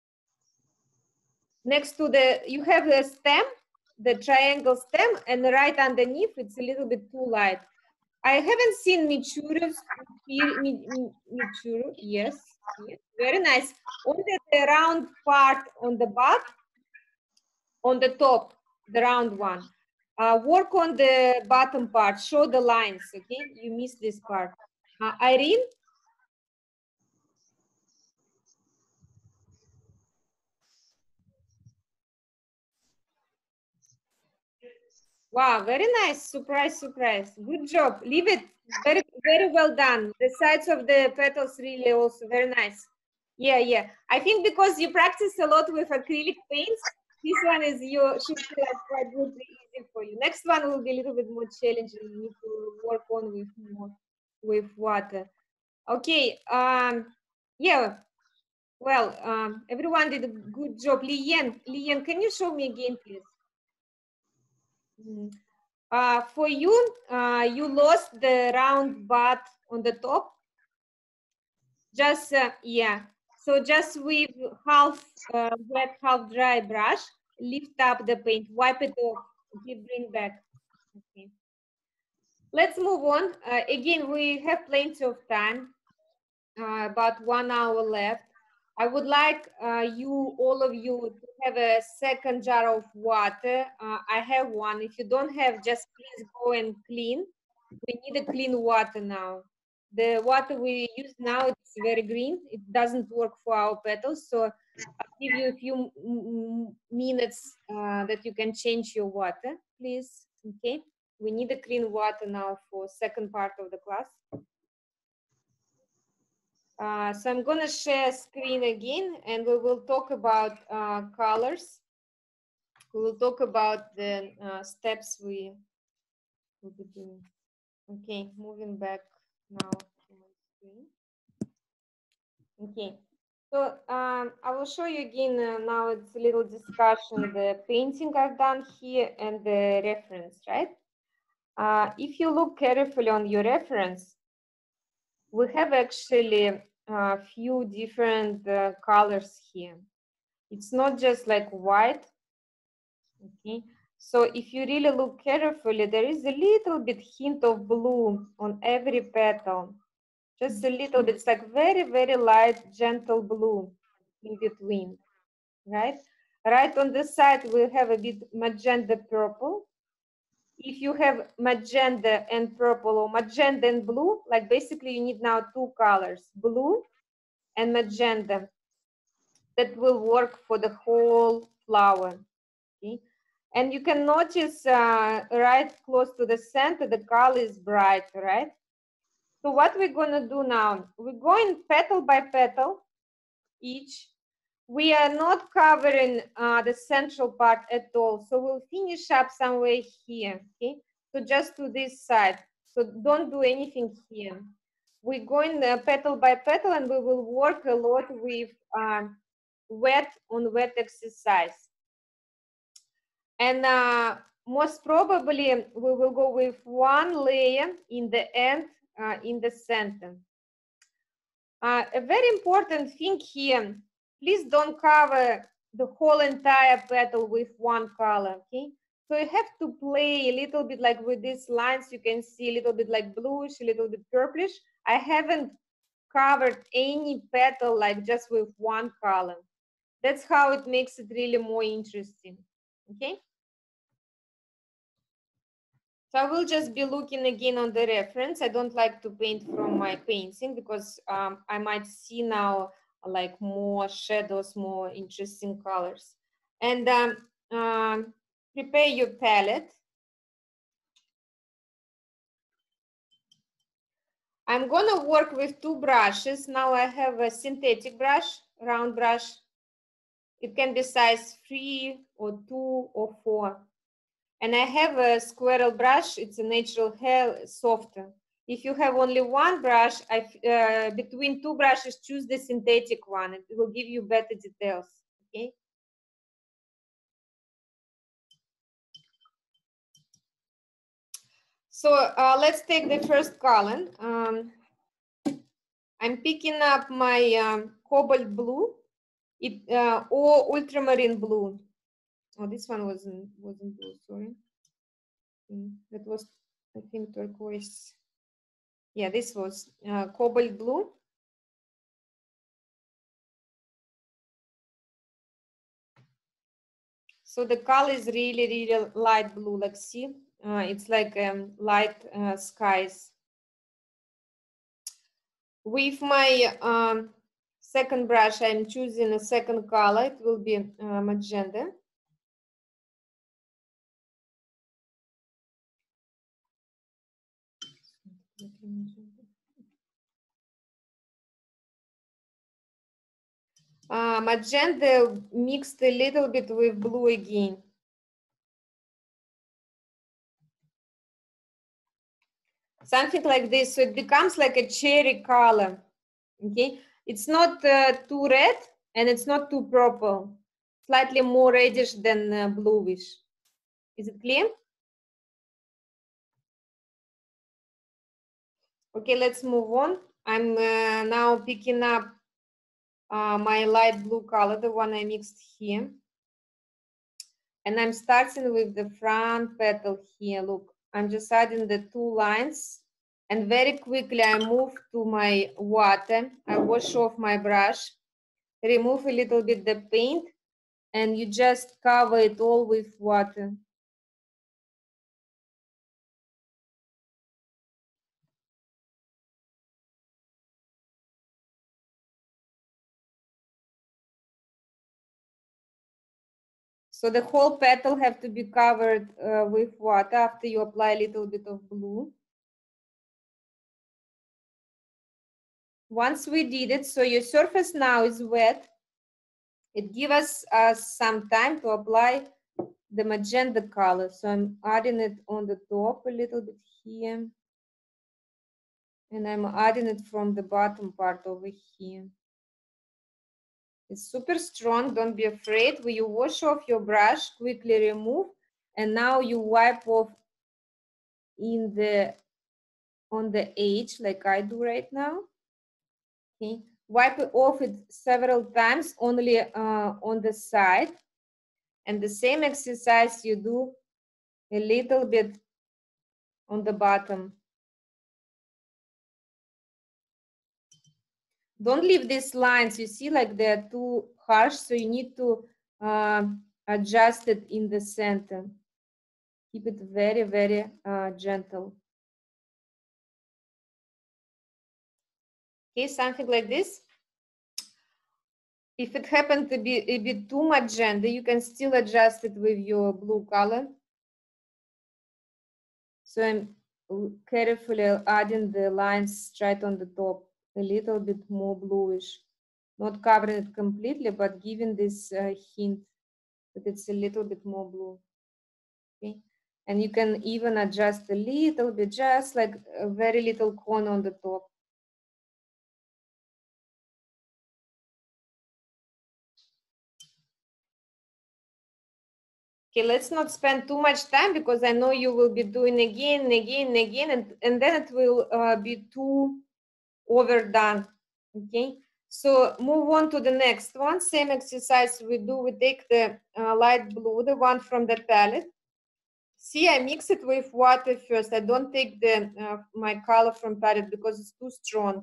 Speaker 1: Next to the, you have the stem, the triangle stem, and right underneath, it's a little bit too light. I haven't seen Michuru's, Michuru, yes, very nice. Only the round part on the back, on the top, the round one. Work on the bottom part, show the lines, okay? You missed this part. Irene? Wow, very nice, surprise, surprise. Good job, leave it, very well done. The sides of the petals really also very nice. Yeah, I think because you practice a lot with acrylic paints, this one is should be like quite good, easy for you. Next one will be a little bit more challenging. You need to work on with more with water. Okay, yeah, well, everyone did a good job. Lian, can you show me again, please? For you, you lost the round bud on the top. Just, yeah. So just with half wet, half dry brush, lift up the paint, wipe it off, okay, bring back. Okay. Let's move on. Again, we have plenty of time, about 1 hour left. I would like all of you, to have a second jar of water. I have one. If you don't have, just please go and clean. We need a clean water now. The water we use now, it's very green. It doesn't work for our petals. So I'll give you a few minutes that you can change your water, please. Okay. We need a clean water now for second part of the class. So I'm going to share screen again, and we will talk about colors. We will talk about the steps we will be doing. Okay, moving back now to my screen. Okay, so I will show you again. Now it's a little discussion. The painting I've done here and the reference, right? If you look carefully on your reference, we have actually a few different colors here. It's not just like white. Okay, so if you really look carefully, there is a little bit hint of blue on every petal. Just a little bit. It's like very, very light, gentle blue in between, right? Right on the side, we have a bit magenta purple. If you have magenta and purple or magenta and blue, like basically you need now two colors, blue and magenta, that will work for the whole flower, okay? And you can notice right close to the center, the color is bright, right? So what we're gonna do now, we're going petal by petal each. We are not covering the central part at all. So we'll finish up somewhere here, okay? So just to this side. So don't do anything here. We're going petal by petal and we will work a lot with wet on wet exercise. And most probably we will go with one layer in the end, in the center. A very important thing here, please don't cover the whole entire petal with one color, okay? So you have to play a little bit like with these lines, you can see a little bit like bluish, a little bit purplish. I haven't covered any petal like just with one color. That's how it makes it really more interesting, okay? So I will just be looking again on the reference. I don't like to paint from my painting because I might see now like more shadows, more interesting colors. And prepare your palette. I'm gonna work with two brushes. Now I have a synthetic brush, round brush. It can be size 3 or 2 or 4. And I have a squirrel brush. It's a natural hair, softer. If you have only one brush, between two brushes, choose the synthetic one. It will give you better details, okay? So let's take the first color. I'm picking up my cobalt blue or ultramarine blue. Oh, this one wasn't blue, sorry. That was, I think, turquoise. Yeah, this was cobalt blue. So the color is really, really light blue, like see, it's like light skies. With my second brush, I'm choosing a second color. It will be magenta. Magenta mixed a little bit with blue again. Something like this, so it becomes like a cherry color, okay? It's not too red and it's not too purple, slightly more reddish than bluish. Is it clear? Okay, let's move on. I'm now picking up my light blue color, the one I mixed here. And I'm starting with the front petal here. Look, I'm just adding the two lines. And very quickly I move to my water. I wash off my brush, remove a little bit the paint, and you just cover it all with water. So the whole petal have to be covered with water after you apply a little bit of blue. Once we did it, so your surface now is wet, it gives us some time to apply the magenta color. So I'm adding it on the top a little bit here. And I'm adding it from the bottom part over here. It's super strong, don't be afraid. When you wash off your brush, quickly remove, and now you wipe off on the edge like I do right now. Okay, wipe it off it several times only on the side, and the same exercise you do a little bit on the bottom. Don't leave these lines, you see, like they're too harsh, so you need to adjust it in the center. Keep it very, very gentle. Okay, something like this. If it happened to be a bit too magenta, you can still adjust it with your blue color. So I'm carefully adding the lines right on the top, a little bit more bluish. Not covering it completely, but giving this hint that it's a little bit more blue. Okay, and you can even adjust a little bit, just like a very little corner on the top. Okay, let's not spend too much time because I know you will be doing again and again and again, and then it will be too overdone. Okay, so move on to the next one. Same exercise we do. We take the light blue, the one from the palette. See, I mix it with water first. I don't take the my color from palette because it's too strong.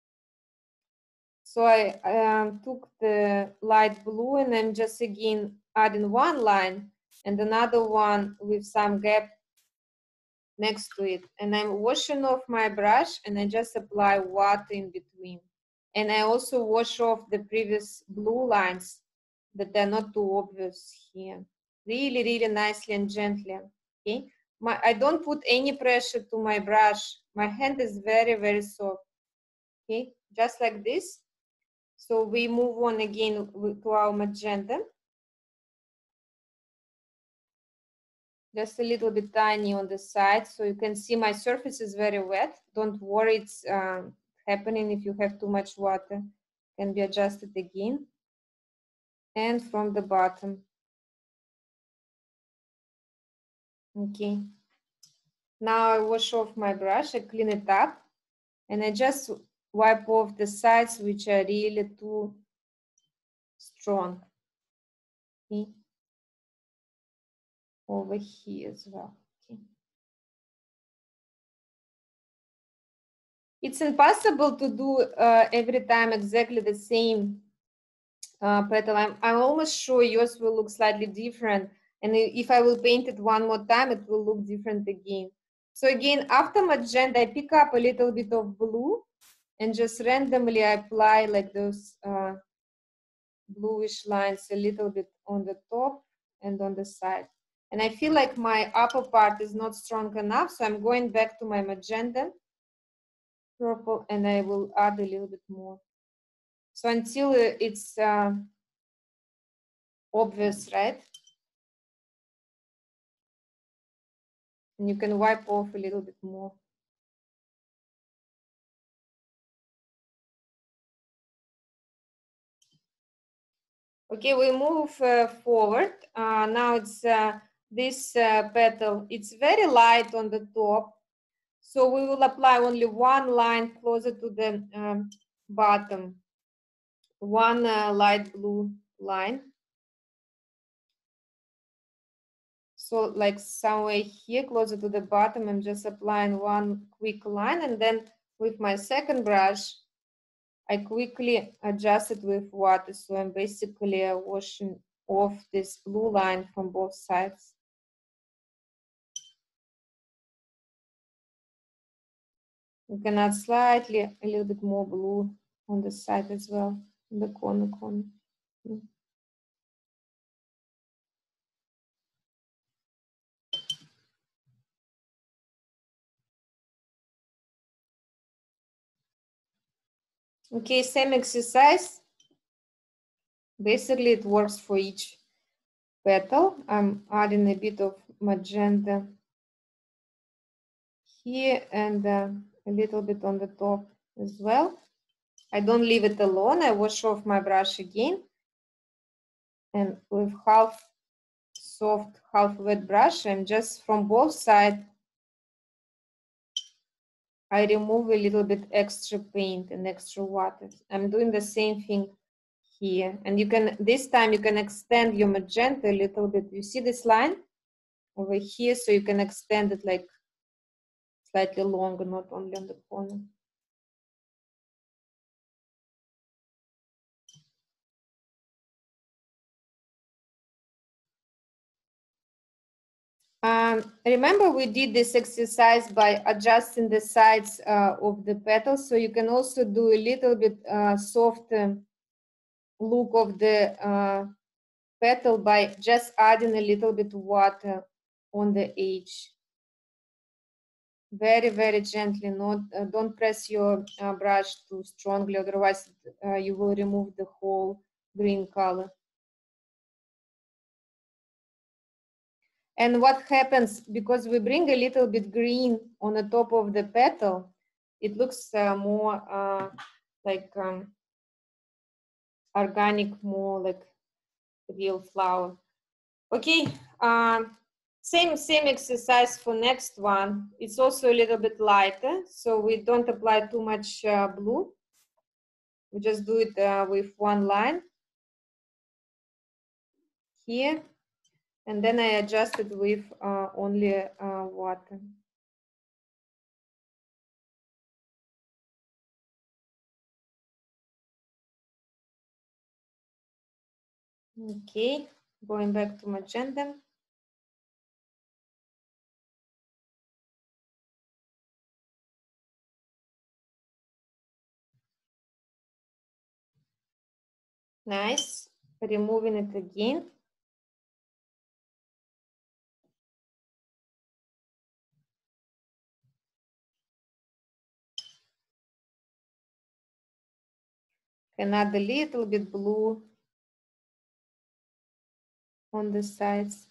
Speaker 1: So I took the light blue and I'm just again adding one line and another one with some gap next to it. And I'm washing off my brush and I just apply water in between. And I also wash off the previous blue lines that are not too obvious here. Really, really nicely and gently. Okay. I don't put any pressure to my brush. My hand is very, very soft. Okay, just like this. So we move on again to our magenta. Just a little bit tiny on the side, so you can see my surface is very wet. Don't worry, it's happening if you have too much water. Can be adjusted again. And from the bottom. Okay. Now I wash off my brush, I clean it up, and I just wipe off the sides which are really too strong. Okay. Over here as well. Okay. It's impossible to do every time exactly the same petal. I'm almost sure yours will look slightly different. And if I will paint it one more time, it will look different again. So again, after magenta, I pick up a little bit of blue and just randomly I apply like those bluish lines a little bit on the top and on the side. And I feel like my upper part is not strong enough, so I'm going back to my magenta, purple, and I will add a little bit more. So until it's obvious, right? And you can wipe off a little bit more. Okay, we move forward. Now it's this petal. It's very light on the top. So we will apply only one line closer to the bottom. One light blue line. So like somewhere here closer to the bottom, I'm just applying one quick line, and then with my second brush, I quickly adjust it with water. So I'm basically washing off this blue line from both sides. You can add slightly a little bit more blue on the side as well, in the corner. Okay, same exercise. Basically, it works for each petal. I'm adding a bit of magenta here and a little bit on the top as well. I don't leave it alone. I wash off my brush again. And with half soft, half wet brush, I'm just from both sides, I remove a little bit extra paint and extra water. I'm doing the same thing here. And you can, this time you can extend your magenta a little bit. You see this line over here? So you can extend it like slightly longer, not only on the corner. Remember we did this exercise by adjusting the sides of the petals, so you can also do a little bit softer look of the petal by just adding a little bit water on the edge. Very, very gently, not, don't press your brush too strongly, otherwise you will remove the whole green color. And what happens, because we bring a little bit green on the top of the petal, it looks more like organic, more like real flower. Okay, same exercise for next one. It's also a little bit lighter, so we don't apply too much blue. We just do it with one line here. And then I adjust it with only water. Okay, going back to magenta. Nice, removing it again. Can add a little bit blue on the sides.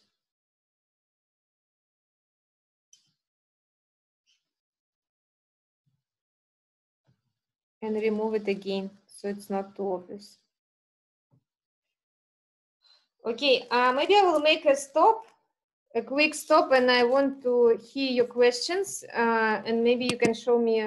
Speaker 1: And remove it again, so it's not too obvious. Okay, maybe I will make a quick stop, and I want to hear your questions, and maybe you can show me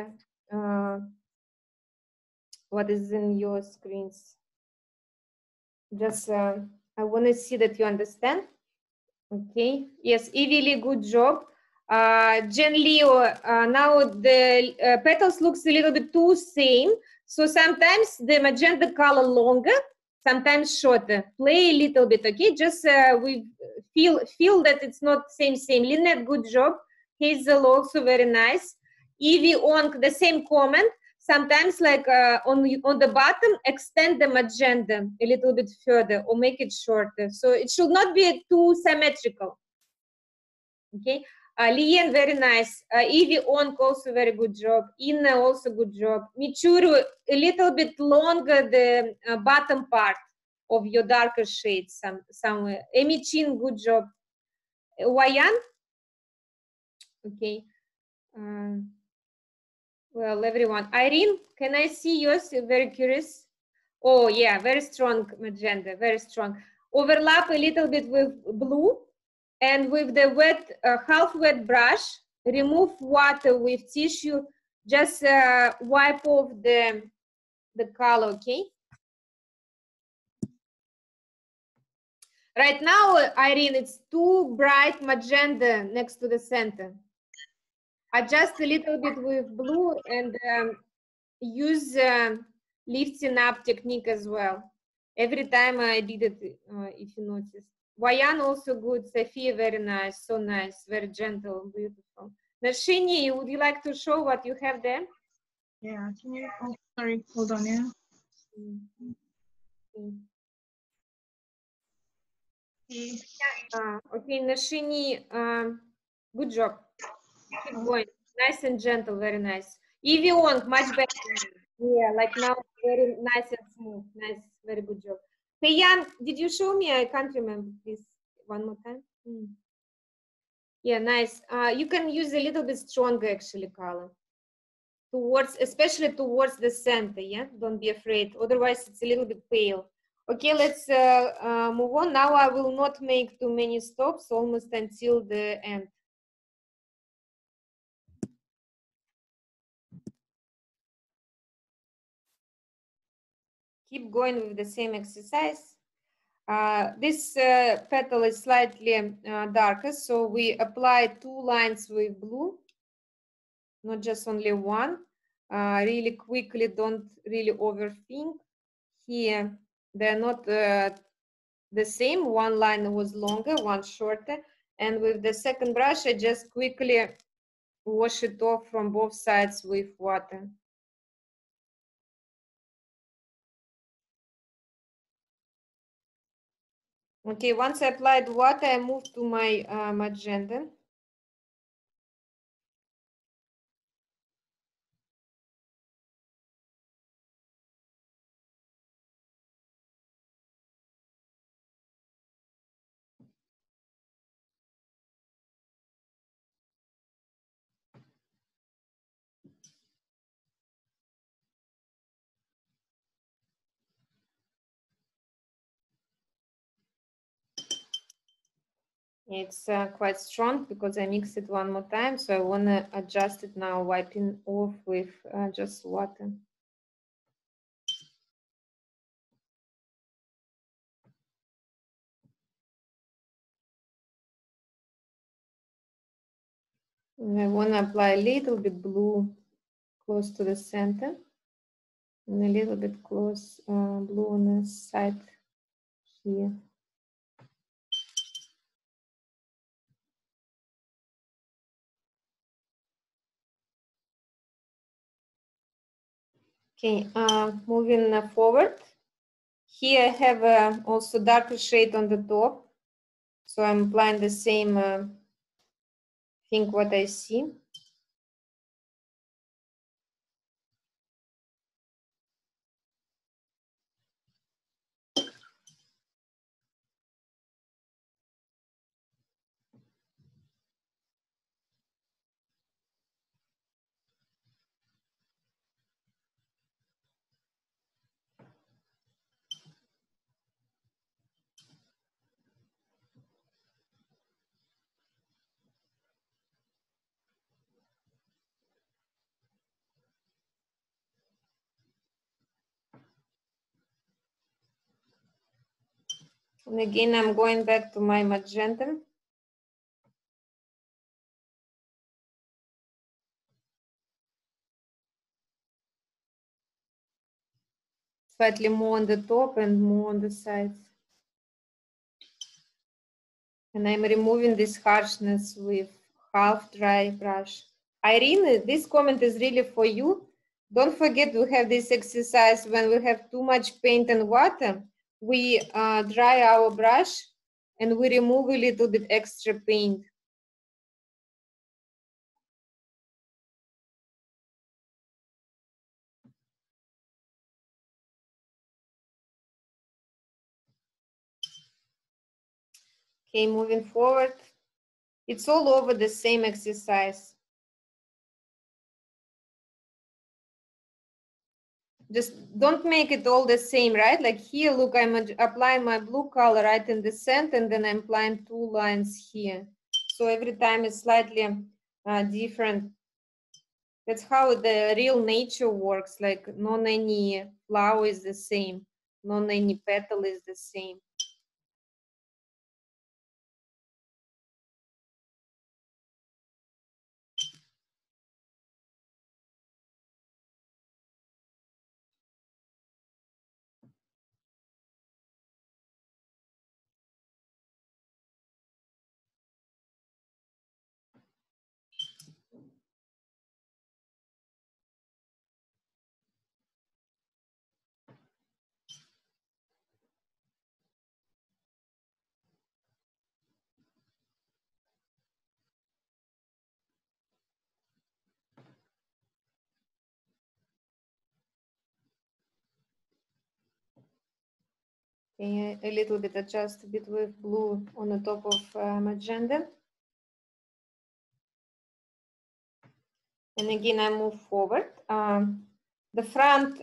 Speaker 1: what is in your screens. Just, I want to see that you understand. Okay, yes, Evie, good job. Jen Leo, now the petals looks a little bit too same. So sometimes the magenta color longer, sometimes shorter. Play a little bit, okay? Just we feel that it's not same. Lynette, good job. Hazel also very nice. Evie on the same comment. Sometimes like on the bottom, extend the magenta a little bit further or make it shorter. So it should not be too symmetrical. Okay, Lian, very nice. Evie Onk, also very good job. Inna, also good job. Michuru, a little bit longer the bottom part of your darker shades somewhere. Emi Chin, good job. Wayan? Okay. Well, everyone. Irene, can I see yours? Very curious. Oh, yeah, very strong magenta, very strong. Overlap a little bit with blue. And with the wet, half wet brush, remove water with tissue, just wipe off the color, okay? Right now, Irene, it's too bright magenta next to the center. Adjust a little bit with blue and use lifting up technique as well. Every time I did it, if you notice. Wayan also good. Sophia, very nice. So nice. Very gentle. Beautiful. Nashini, would you like to show what you have there?
Speaker 2: Yeah, can you, oh, sorry, hold on, yeah.
Speaker 1: Okay, Nashini, good job. Keep going. Nice and gentle, very nice. Evie Wong, much better. Yeah, like now, very nice and smooth. Nice, very good job. Hey, Jan, did you show me? I can't remember. Please, one more time. Yeah, nice. You can use a little bit stronger, actually, color. towards, especially towards the center, yeah? Don't be afraid, otherwise it's a little bit pale. Okay, let's move on. Now I will not make too many stops, almost until the end. Keep going with the same exercise. This petal is slightly darker, so we apply 2 lines with blue, not just only one. Really quickly, don't really overthink. Here, they're not the same. One line was longer, one shorter. And with the second brush, I just quickly wash it off from both sides with water. Okay, once I applied water, I move to my magenta. It's quite strong because I mixed it one more time, so I want to adjust it now, wiping off with just water. And I want to apply a little bit blue close to the center and a little bit close blue on the side here. Okay, moving forward. Here I have also darker shade on the top. So I'm applying the same thing what I see. And again, I'm going back to my magenta. Slightly more on the top and more on the sides. And I'm removing this harshness with half dry brush. Irene, this comment is really for you. Don't forget we have this exercise when we have too much paint and water. We dry our brush and we remove a little bit extra paint. Okay, moving forward. It's all over the same exercise. Just don't make it all the same, right? Like here, look, I'm applying my blue color right in the center, and then I'm applying 2 lines here. So every time it's slightly different. That's how the real nature works. Like not any flower is the same, not any petal is the same. Okay, a little bit adjust a bit with blue on the top of magenta. And again, I move forward. The front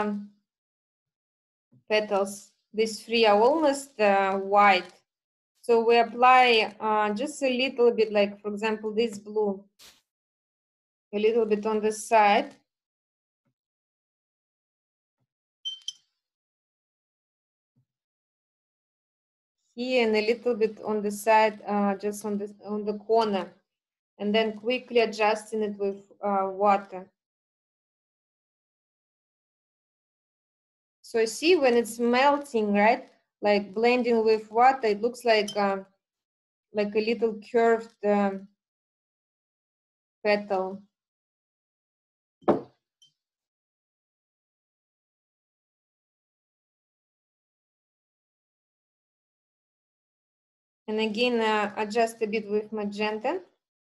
Speaker 1: petals, these three are almost white. So we apply just a little bit, like for example, this blue, a little bit on the side. Here and a little bit on the side, just on the corner, and then quickly adjusting it with water. So you see when it's melting, right? Like blending with water, it looks like a little curved petal. And again, adjust a bit with magenta.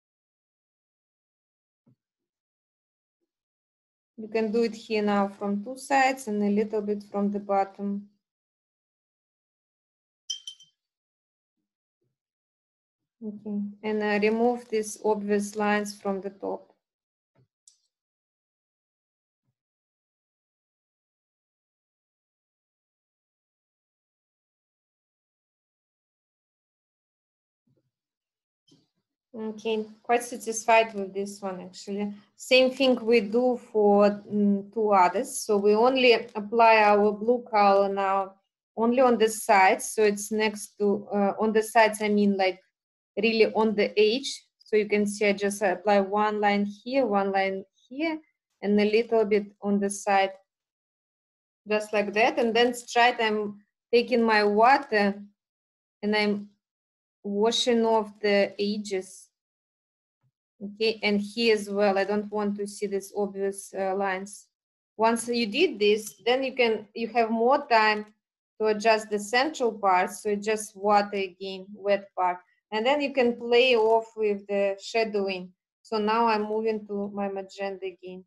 Speaker 1: You can do it here now from two sides and a little bit from the bottom. Okay, and remove these obvious lines from the top. Okay, quite satisfied with this one actually. Same thing we do for two others. So we only apply our blue color now only on the sides. So it's next to, on the sides, I mean like really on the edge. So you can see I just apply one line here, one line here, and a little bit on the side, just like that. And then straight I'm taking my water and I'm washing off the edges. Okay, and here as well, I don't want to see these obvious lines. Once you did this, then you have more time to adjust the central part, so it's just water again, wet part. And then you can play off with the shadowing. So now I'm moving to my magenta again.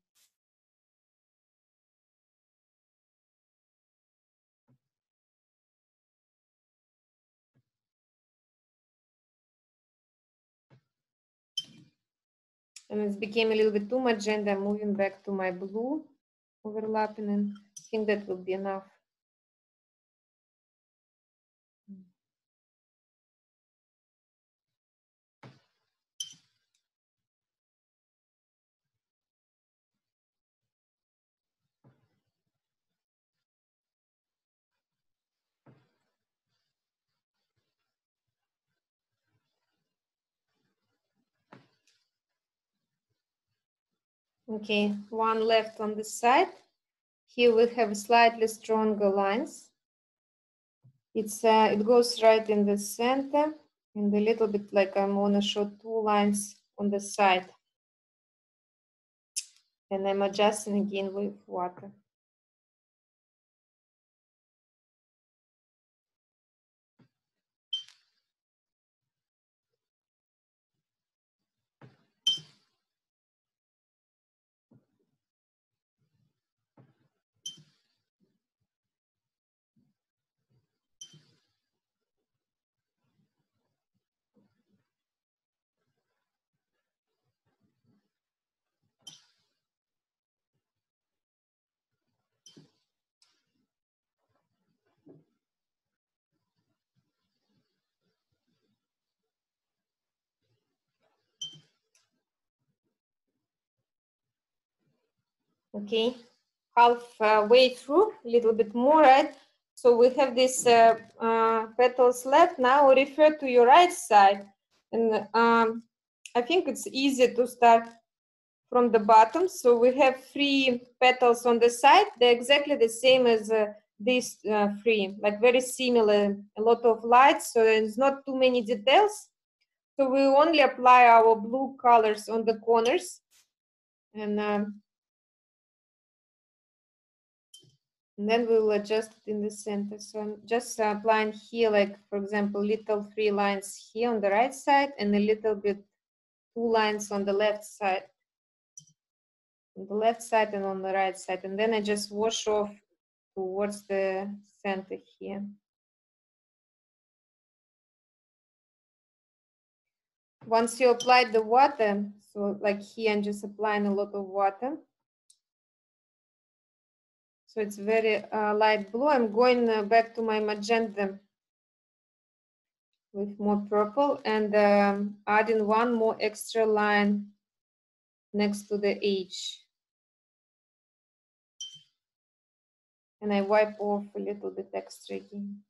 Speaker 1: And it became a little bit too magenta. I'm moving back to my blue, overlapping, and I think that will be enough. Okay, one left on the side. Here we have slightly stronger lines. It goes right in the center and a little bit like I'm gonna show two lines on the side. And I'm adjusting again with water. Okay, halfway through, a little bit more, right? So we have these petals left. Now refer to your right side. And I think it's easy to start from the bottom. So we have three petals on the side. They're exactly the same as these three, like very similar, a lot of light. So there's not too many details. So we only apply our blue colors on the corners. And then we will adjust it in the center. So I'm just applying here, like, for example, little three lines here on the right side and a little bit two lines on the left side. On the left side and on the right side. And then I just wash off towards the center here. Once you apply the water, So like here, I'm just applying a lot of water. So it's very light blue. I'm going back to my magenta with more purple and adding one more extra line next to the H. And I wipe off a little bit extra again.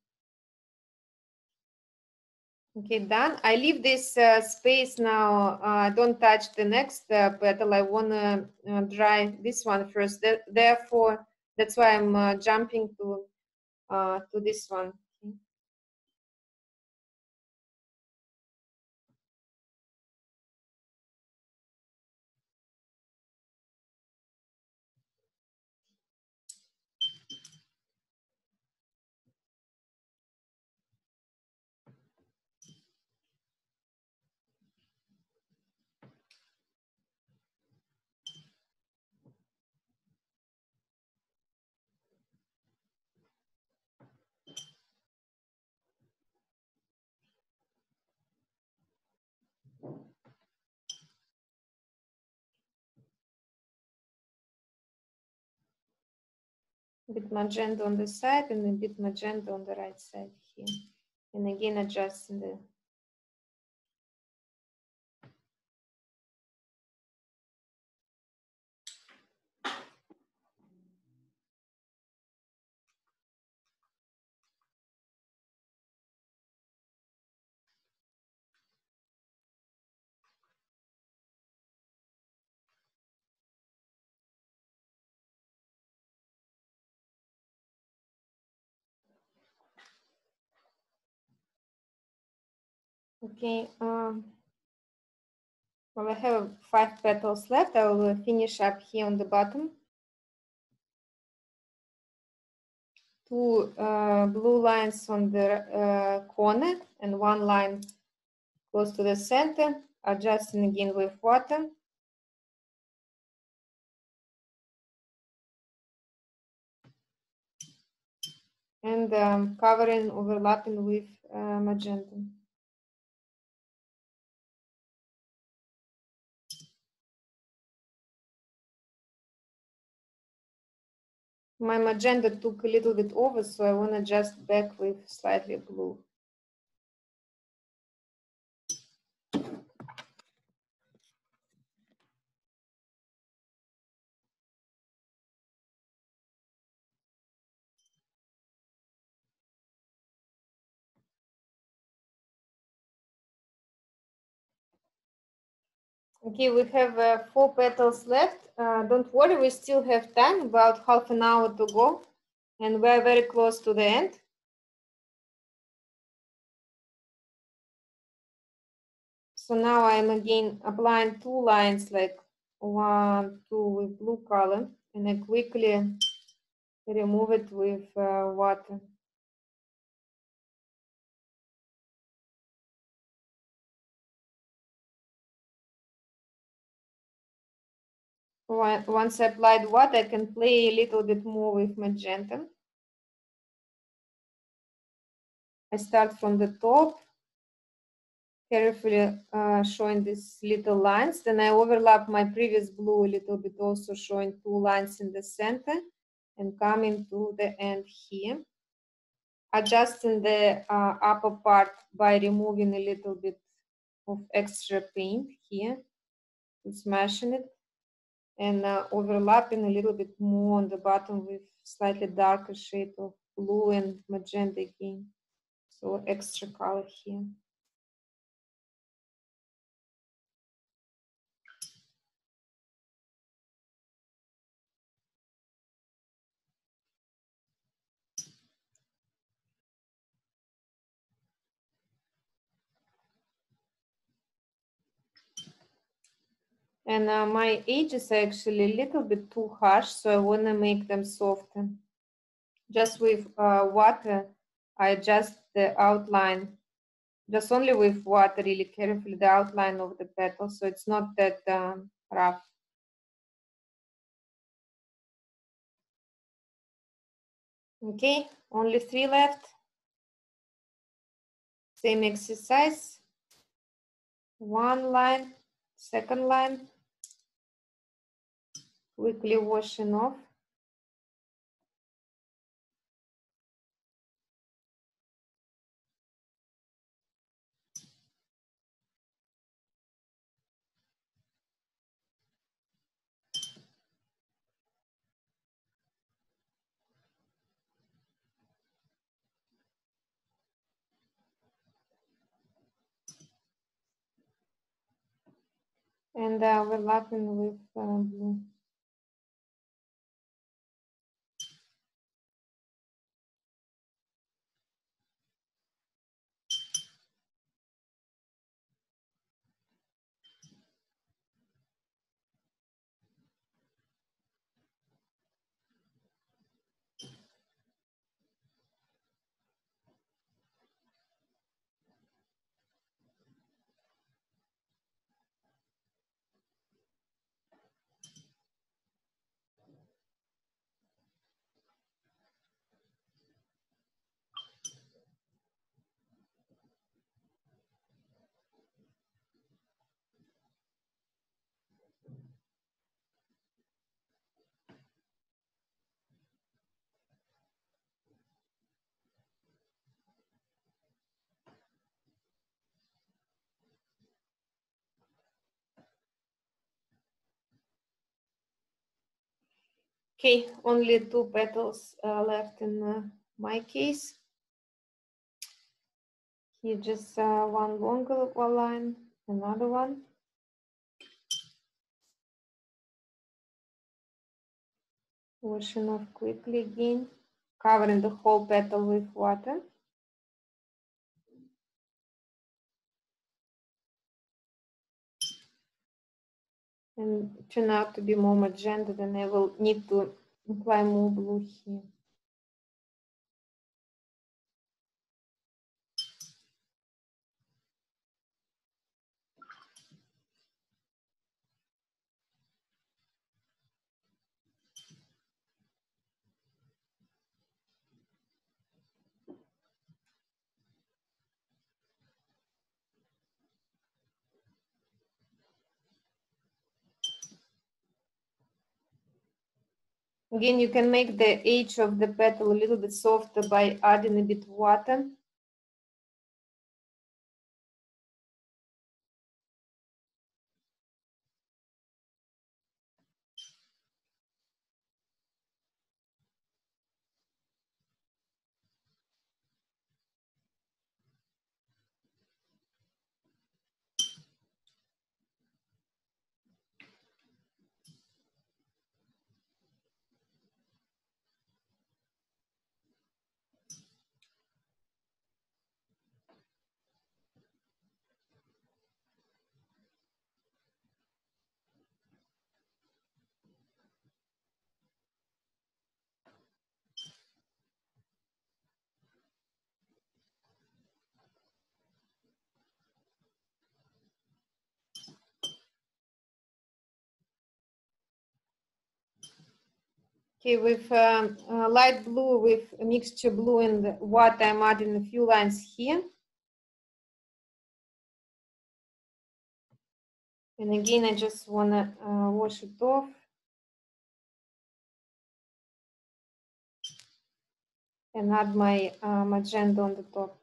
Speaker 1: Okay, done. I leave this space now. Don't touch the next petal. I want to dry this one first. Therefore, that's why I'm jumping to this one. Okay. A bit magenta on the side and a bit magenta on the right side here. And again, adjusting the. Okay. Well, I have 5 petals left. I will finish up here on the bottom. 2 blue lines on the corner and 1 line close to the center, adjusting again with water. And covering, overlapping with magenta. My magenta took a little bit over, so I want to adjust back with slightly blue. Okay, we have 4 petals left. Don't worry, we still have time, about half an hour to go, and we're very close to the end. So now I'm again applying 2 lines, like 1, 2 with blue color, and I quickly remove it with water. Once I applied water, I can play a little bit more with magenta. I start from the top, carefully showing these little lines. Then I overlap my previous blue a little bit, also showing 2 lines in the center and coming to the end here. Adjusting the upper part by removing a little bit of extra paint here, smashing it, and overlapping a little bit more on the bottom with slightly darker shade of blue and magenta again. So extra color here. And my edges are actually a little bit too harsh, so I want to make them softer. Just with water, I adjust the outline, just only with water, really carefully, the outline of the petal, so it's not that rough. Okay, only 3 left. Same exercise. 1 line, second line, quickly washing off. And overlapping with blue. Okay, only 2 petals left in my case. Here just one longer line, another one. Washing off quickly again, covering the whole petal with water. And turn out to be more magenta, then I will need to apply more blue here. Again, you can make the edge of the petal a little bit softer by adding a bit of water. Okay, with light blue, with a mixture blue and water, I'm adding a few lines here. And again, I just want to wash it off. And add my magenta on the top.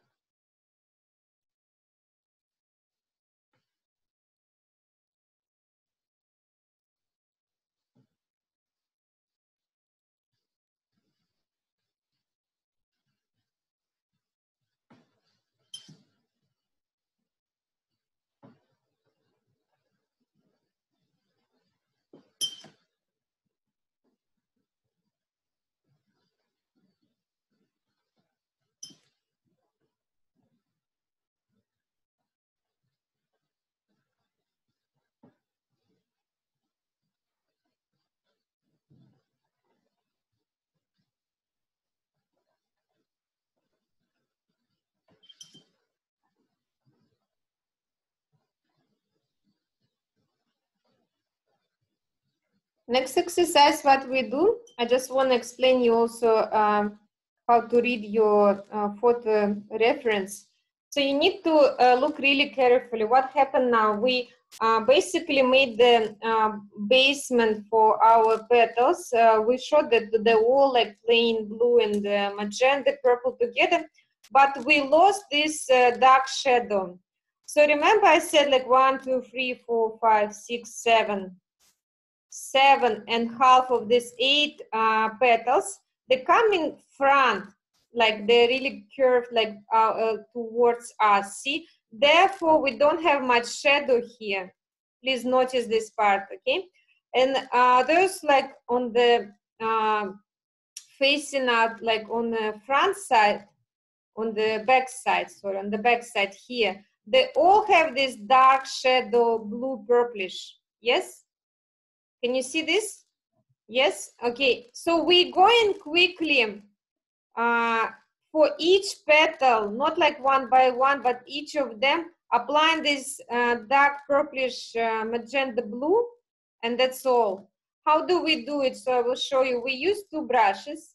Speaker 1: Next exercise, what we do, I just want to explain you also how to read your photo reference. So you need to look really carefully. What happened now? We basically made the basement for our petals. We showed that they're all like plain blue and magenta, purple together, but we lost this dark shadow. So remember I said like 1, 2, 3, 4, 5, 6, 7, 7.5 of these 8 petals, they come in front, like they're really curved like towards us, see? Therefore, we don't have much shadow here. Please notice this part, okay? And there's like on the facing out, like on the front side, on the back side, sorry, on the back side here, they all have this dark shadow, blue purplish, yes? Can you see this? Yes, okay, so we're going quickly for each petal, not like one by one, but each of them, applying this dark purplish magenta blue, and that's all. How do we do it? So I will show you. We use 2 brushes.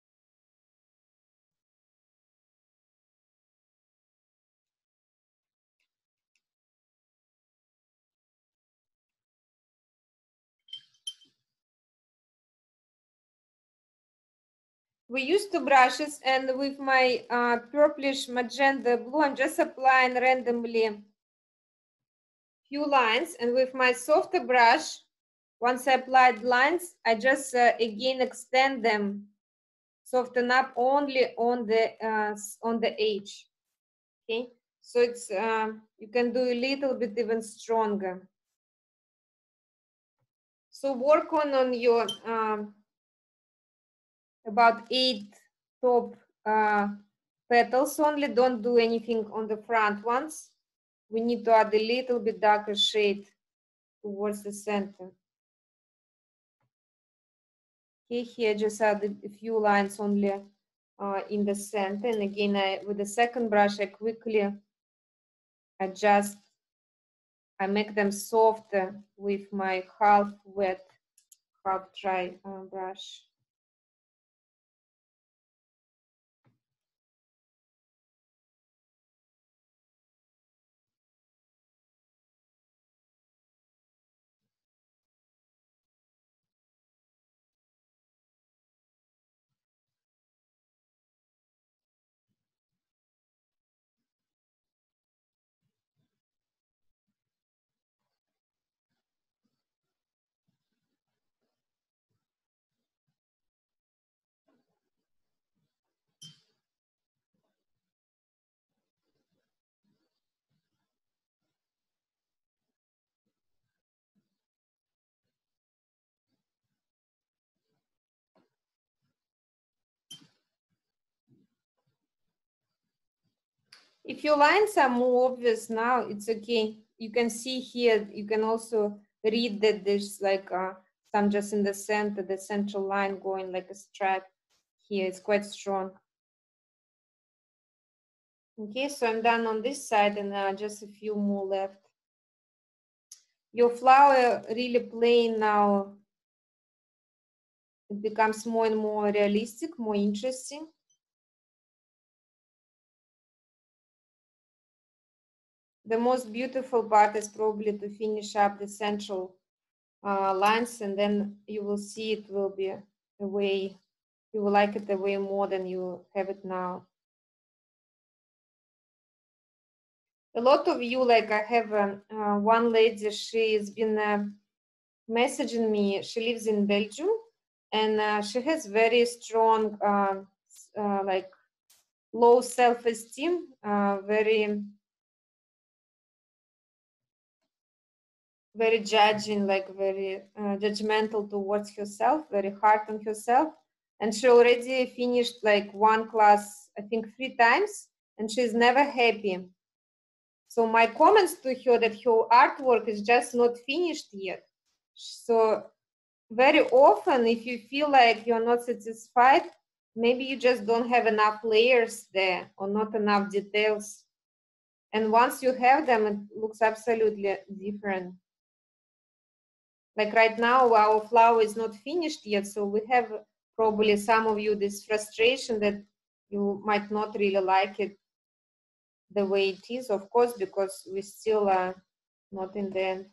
Speaker 1: We use 2 brushes, and with my purplish magenta blue, I'm just applying randomly few lines, and with my softer brush, once I applied lines, I just again extend them, soften up only on the edge. Okay, so it's you can do a little bit even stronger. So work on your about 8 top petals only. Don't do anything on the front ones. We need to add a little bit darker shade towards the center. Okay, here just add a few lines only in the center, and again with the second brush I quickly adjust. I make them softer with my half wet, half dry brush. If your lines are more obvious now, it's okay. You can see here, you can also read that there's like some just in the center, the central line going like a stripe here. It's quite strong. Okay, so I'm done on this side, and just a few more left. Your flower really plain now. It becomes more and more realistic, more interesting. The most beautiful part is probably to finish up the central lines, and then you will see it will be a way, you will like it a way more than you have it now. A lot of you, like I have one lady, she's been messaging me. She lives in Belgium, and she has very strong like low self-esteem, very judging, like very judgmental towards herself, very hard on herself. And she already finished like one class, I think 3 times, and she's never happy. So my comments to her that her artwork is just not finished yet. So very often, if you feel like you're not satisfied, maybe you just don't have enough layers there or not enough details. And once you have them, it looks absolutely different. Like right now, our flower is not finished yet, so we have probably some of you this frustration that you might not really like it the way it is, of course, because we still not in the end.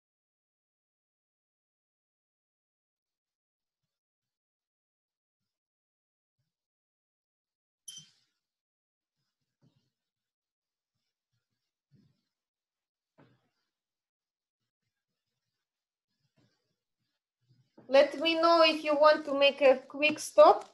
Speaker 1: Let me know if you want to make a quick stop.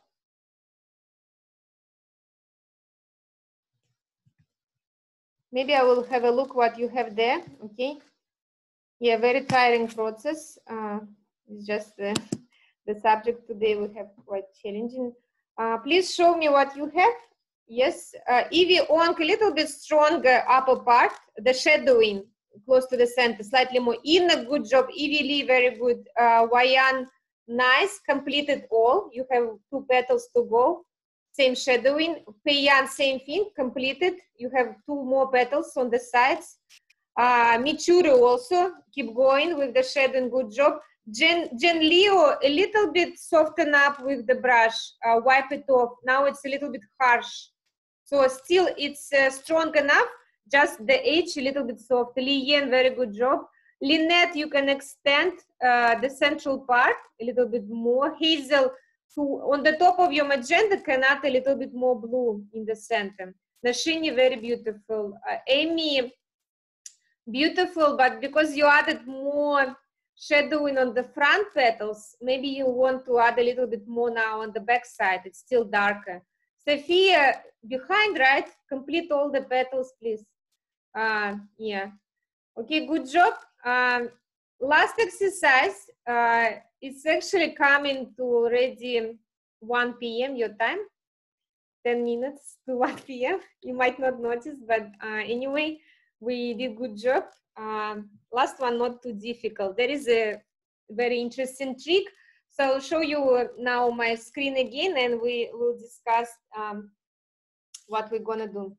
Speaker 1: Maybe I will have a look what you have there, okay? Yeah, very tiring process. It's just the subject today we have quite challenging. Please show me what you have. Yes, Evie, onk a little bit stronger upper part, the shadowing close to the center, slightly more. Ina, good job. Evie Lee, very good. Wayan, nice, completed all. You have 2 petals to go. Same shadowing. Peiyan, same thing, completed. You have 2 more petals on the sides. Michuru also, keep going with the shadowing, good job. Jen Leo, a little bit soften up with the brush, wipe it off. Now it's a little bit harsh. So still it's strong enough, just the edge a little bit soft. Li Yen, very good job. Lynette, you can extend the central part a little bit more. Hazel, on the top of your magenta, can add a little bit more blue in the center. Nashini, very beautiful. Amy, beautiful, but because you added more shadowing on the front petals, maybe you want to add a little bit more now on the back side. It's still darker. Sophia, behind, right? Complete all the petals, please. Yeah. Okay, good job. Last exercise, it's actually coming to already 1 p.m. your time. 10 minutes to 1 p.m. You might not notice, but anyway, we did good job. Last one, not too difficult. There is a very interesting trick. So I'll show you now my screen again, and we will discuss what we're gonna do.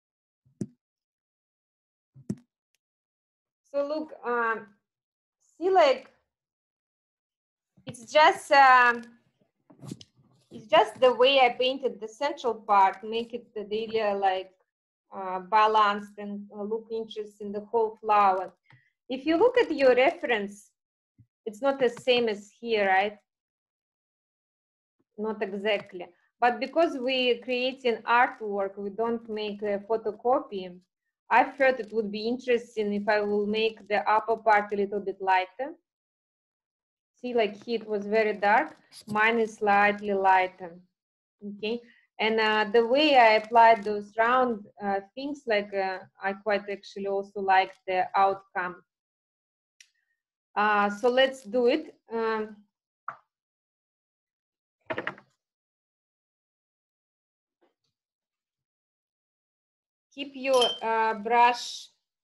Speaker 1: So look, see, like it's just the way I painted the central part, make it the really like balanced and look interesting, the whole flower. If you look at your reference, it's not the same as here, right? Not exactly. But because we're creating artwork, we don't make a photocopy. I thought it would be interesting if I will make the upper part a little bit lighter. See, like here it was very dark, mine is slightly lighter, okay? And the way I applied those round things, like I quite actually also like the outcome. So let's do it. Keep your brush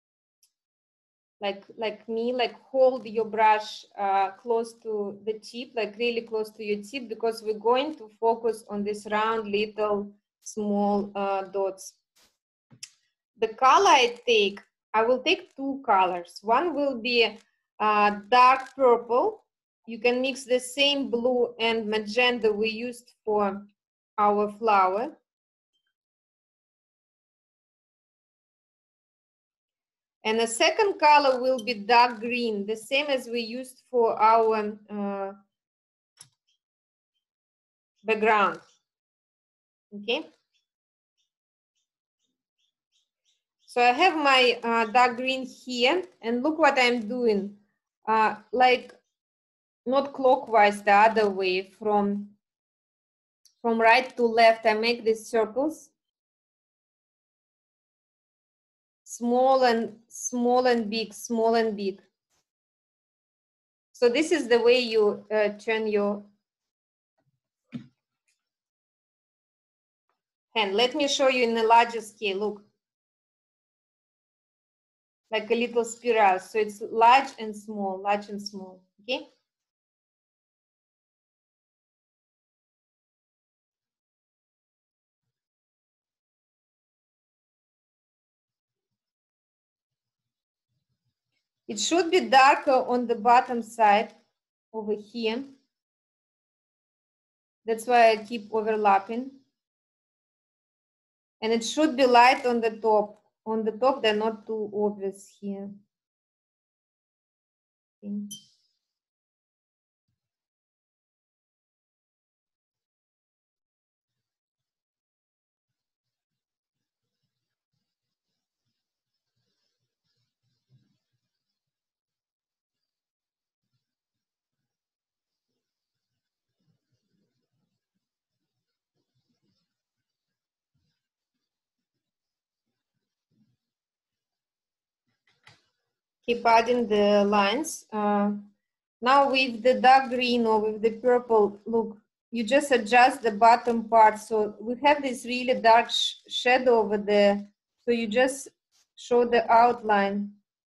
Speaker 1: like me, like hold your brush close to the tip, like really close to your tip, because we're going to focus on this round little small dots. The color I will take 2 colors. One will be dark purple. You can mix the same blue and magenta we used for our flower. And the second color will be dark green, the same as we used for our background. Okay. So I have my dark green here, and look what I'm doing. Like not clockwise, the other way, from right to left, I make these circles. Small and big, small and big. So this is the way you turn your hand. Let me show you in a larger scale. Look, like a little spiral. So it's large and small, large and small. Okay. It should be darker on the bottom side over here. That's why I keep overlapping. And it should be light on the top. On the top, they're not too obvious here. Okay. Keep adding the lines. Now with the dark green or with the purple, look, you just adjust the bottom part. So we have this really dark shadow over there. So you just show the outline.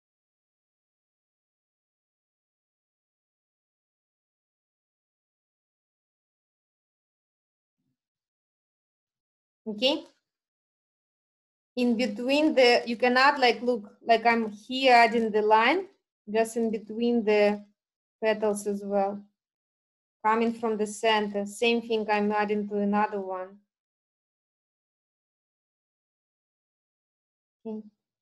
Speaker 1: Okay. In between the, you can add like, look, like I'm here adding the line, just in between the petals as well. Coming from the center, same thing I'm adding to another one. Okay.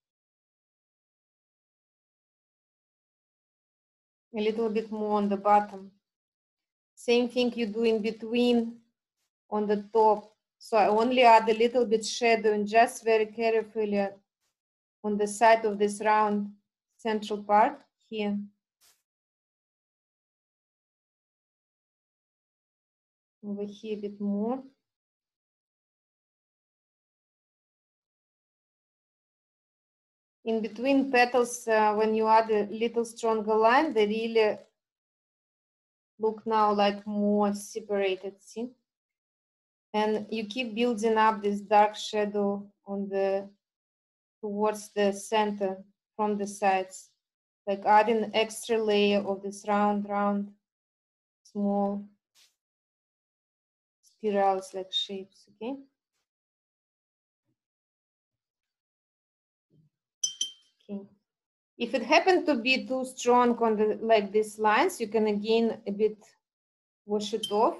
Speaker 1: A little bit more on the bottom. Same thing you do in between on the top. So I only add a little bit shadow and just very carefully on the side of this round central part here. Over here a bit more. In between petals, when you add a little stronger line, they really look now like more separated, see? And you keep building up this dark shadow on the, towards the center from the sides, like adding extra layer of this round, small spirals like shapes, okay? Okay. If it happened to be too strong on the, like these lines, you can again a bit wash it off.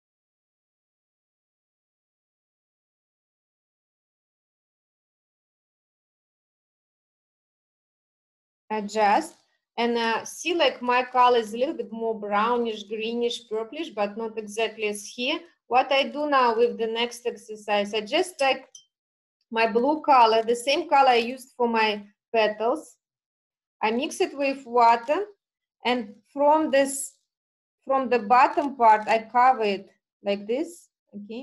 Speaker 1: Adjust and see, like my color is a little bit more brownish, greenish, purplish, but not exactly as here. What I do now with the next exercise, I just take my blue color, the same color I used for my petals. I mix it with water, and from this, from the bottom part, I cover it like this, okay?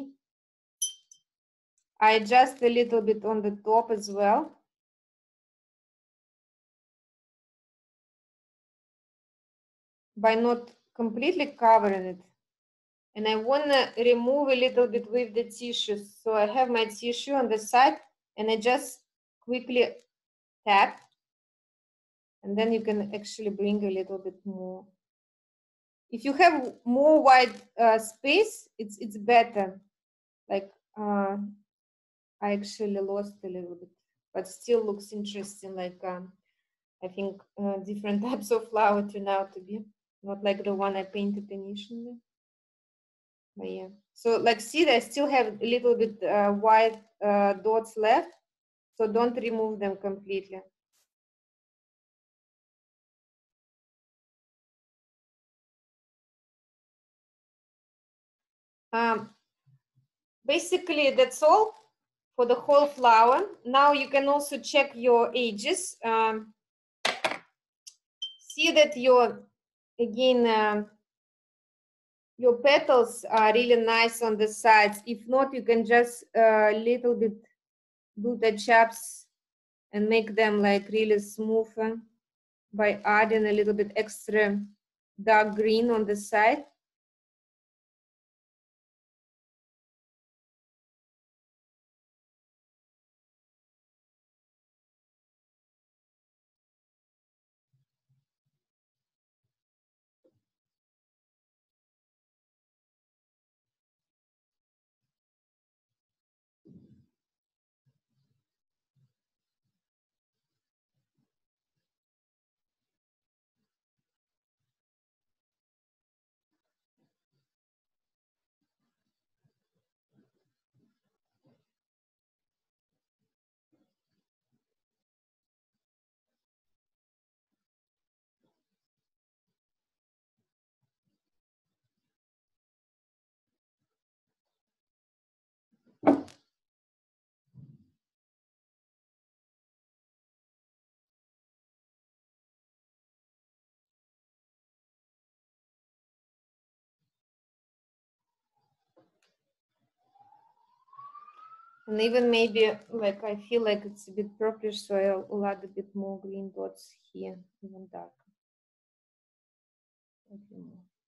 Speaker 1: I adjust a little bit on the top as well. By not completely covering it. And I want to remove a little bit with the tissue. So I have my tissue on the side and I just quickly tap. And then you can actually bring a little bit more. If you have more white space, it's better. Like I actually lost a little bit, but still looks interesting. Like I think different types of flower turn out to be, not like the one I painted initially. But yeah, so like see, I still have a little bit white dots left, so don't remove them completely. Basically, that's all for the whole flower. Now you can also check your edges. See that your, again, your petals are really nice on the sides. If not, you can just a little bit do the chops and make them like really smoother by adding a little bit extra dark green on the side. And even maybe, like, I feel like it's a bit purplish, so I'll add a bit more green dots here, even darker. Okay.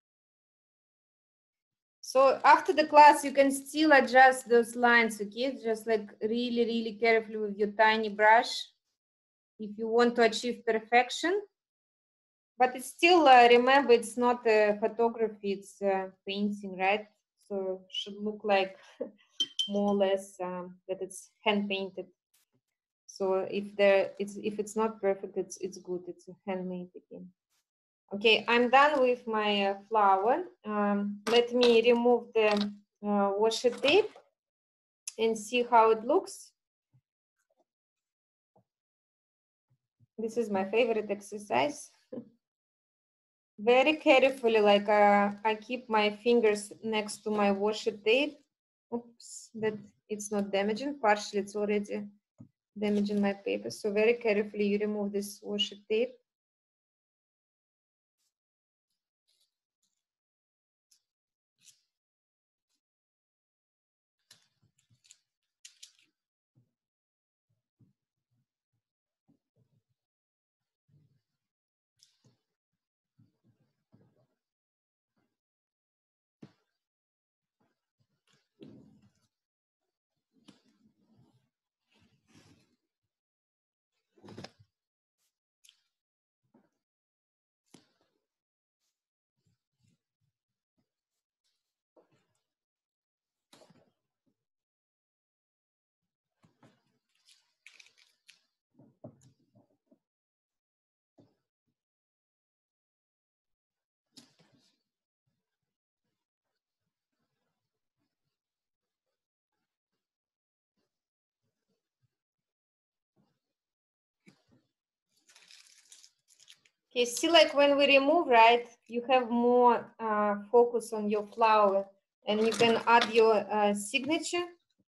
Speaker 1: So after the class, you can still adjust those lines, okay? Just like really, really carefully with your tiny brush if you want to achieve perfection. But it's still, remember, it's not photography, it's painting, right? So it should look like more or less that it's hand painted. So if it's not perfect, it's good. It's handmade again. Okay, I'm done with my flower. Let me remove the washi tape and see how it looks. This is my favorite exercise. Very carefully, like I keep my fingers next to my washi tape. Oops, that it's not damaging. Partially, it's already damaging my paper. So very carefully, you remove this washi tape. Okay, see, like when we remove, right, you have more focus on your flower, and you can add your signature.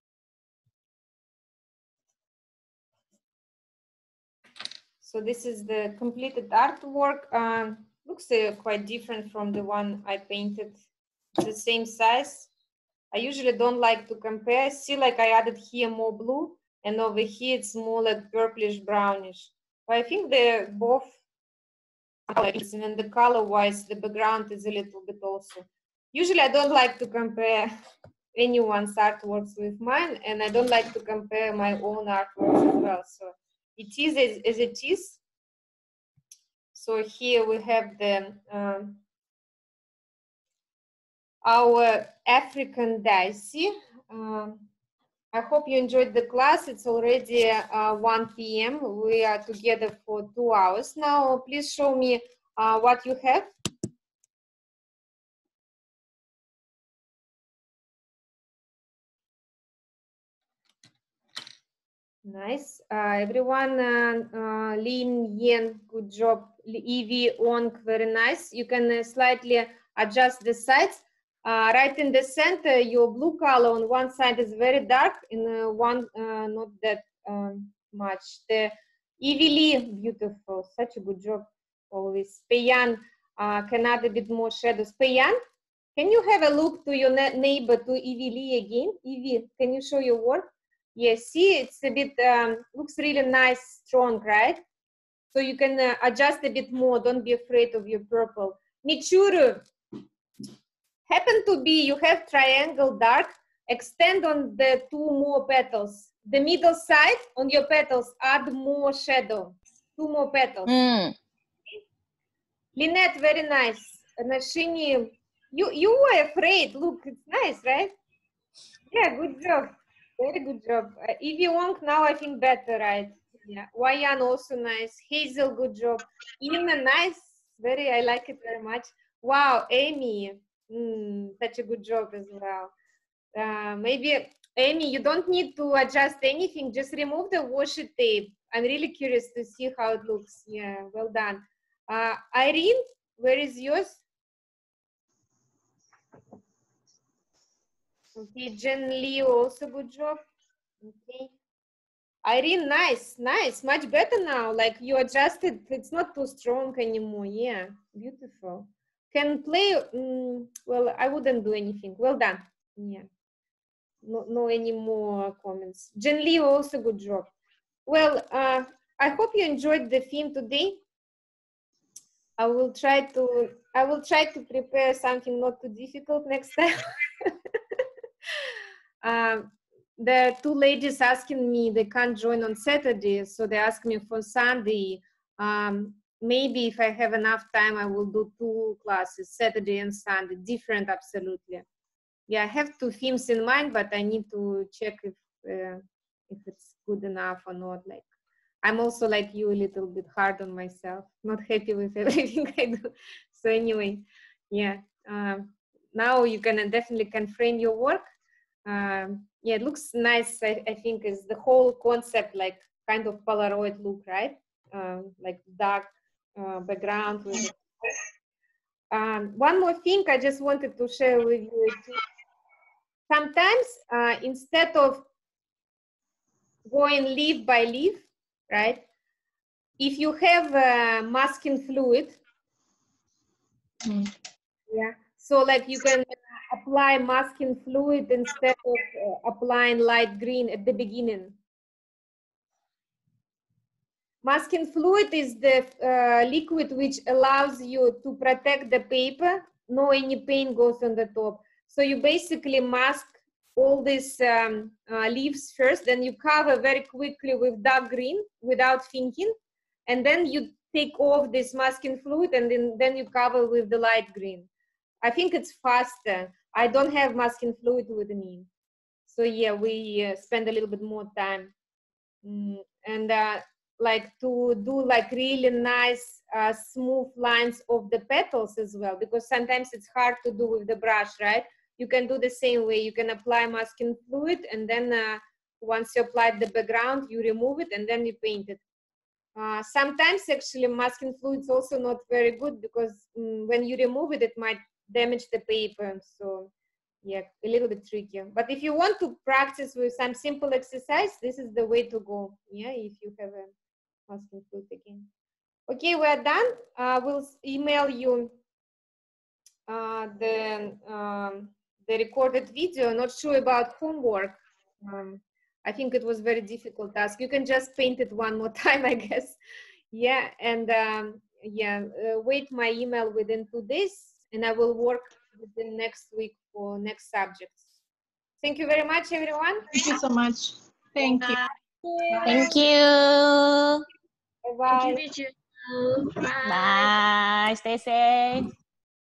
Speaker 1: So this is the completed artwork. Looks quite different from the one I painted. It's the same size. I usually don't like to compare. See, like I added here more blue, and over here it's more like purplish brownish. But I think they're both, and then the color wise, the background is a little bit also. Usually I don't like to compare anyone's artworks with mine, and I don't like to compare my own artworks as well. So it is as it is. So here we have the our African daisy. I hope you enjoyed the class. It's already 1 p.m. We are together for 2 hours now. Please show me what you have. Nice. Everyone, Lin Yen, good job. Evie Ong, very nice. You can slightly adjust the sides. Right in the center, your blue color on one side is very dark, and one not that much. The Evie Lee, beautiful. Such a good job always. Peyan can add a bit more shadows. Peyan, can you have a look to your neighbor, to Evie Lee again? Evie, can you show your work? Yes, see, it's a bit, looks really nice, strong, right? So you can adjust a bit more. Don't be afraid of your purple. Michuru, happen to be, you have triangle dark, extend on the 2 more petals. The middle side on your petals, add more shadow, 2 more petals. Lynette, very nice. Nashini, you were afraid. Look, it's nice, right? Yeah, good job. Very good job. Evie Wong, now I think better, right? Yeah. Wayan, also nice. Hazel, good job. Ina, nice. I like it very much. Wow, Amy, such a good job as well. Maybe, Amy, you don't need to adjust anything. Just remove the washi tape. I'm really curious to see how it looks. Yeah, well done. Irene, where is yours? Okay, Jen Lee, also good job. Okay. Irene, nice, nice, much better now. Like you adjusted, it's not too strong anymore. Yeah, beautiful. Can play, well, I wouldn't do anything. Well done. Yeah. no any more comments. Jen Lee, also good job. Well, I hope you enjoyed the theme today. I will try to prepare something not too difficult next time. There are two ladies asking me they can't join on Saturday, so they asked me for Sunday. Maybe if I have enough time, I will do 2 classes, Saturday and Sunday, different absolutely. Yeah, I have 2 themes in mind, but I need to check if it's good enough or not. Like, I'm also like you, a little bit hard on myself, not happy with everything I do. So anyway, yeah, now you definitely can frame your work. Yeah, it looks nice. I think is the whole concept like kind of Polaroid look, right? Like dark background with it. One more thing I just wanted to share with you. Sometimes instead of going leaf by leaf, right? If you have masking fluid, yeah, so like you can apply masking fluid instead of applying light green at the beginning. Masking fluid is the liquid which allows you to protect the paper, no any paint goes on the top. So you basically mask all these leaves first, then you cover very quickly with dark green without thinking, and then you take off this masking fluid and then you cover with the light green. I think it's faster. I don't have masking fluid with me. So yeah, we spend a little bit more time. And like to do like really nice smooth lines of the petals as well, because sometimes it's hard to do with the brush, right? You can do the same way. You can apply masking fluid, and then once you apply the background, you remove it and then you paint it. Sometimes actually masking fluid is also not very good, because when you remove it, it might damage the paper. So yeah, a little bit trickier. But if you want to practice with some simple exercise, this is the way to go. Yeah, if you have a masking fluid again. Okay, we're done. We'll email you the recorded video. Not sure about homework. I think it was very difficult task. You can just paint it one more time, I guess. Yeah, and yeah, wait my email within 2 days, and I will work within next week for next subjects. Thank you very much, everyone.
Speaker 2: Thank you so much. Thank you.
Speaker 4: Thank you.
Speaker 1: Bye-bye.
Speaker 3: Thank you. Bye.
Speaker 4: Bye. Stay safe.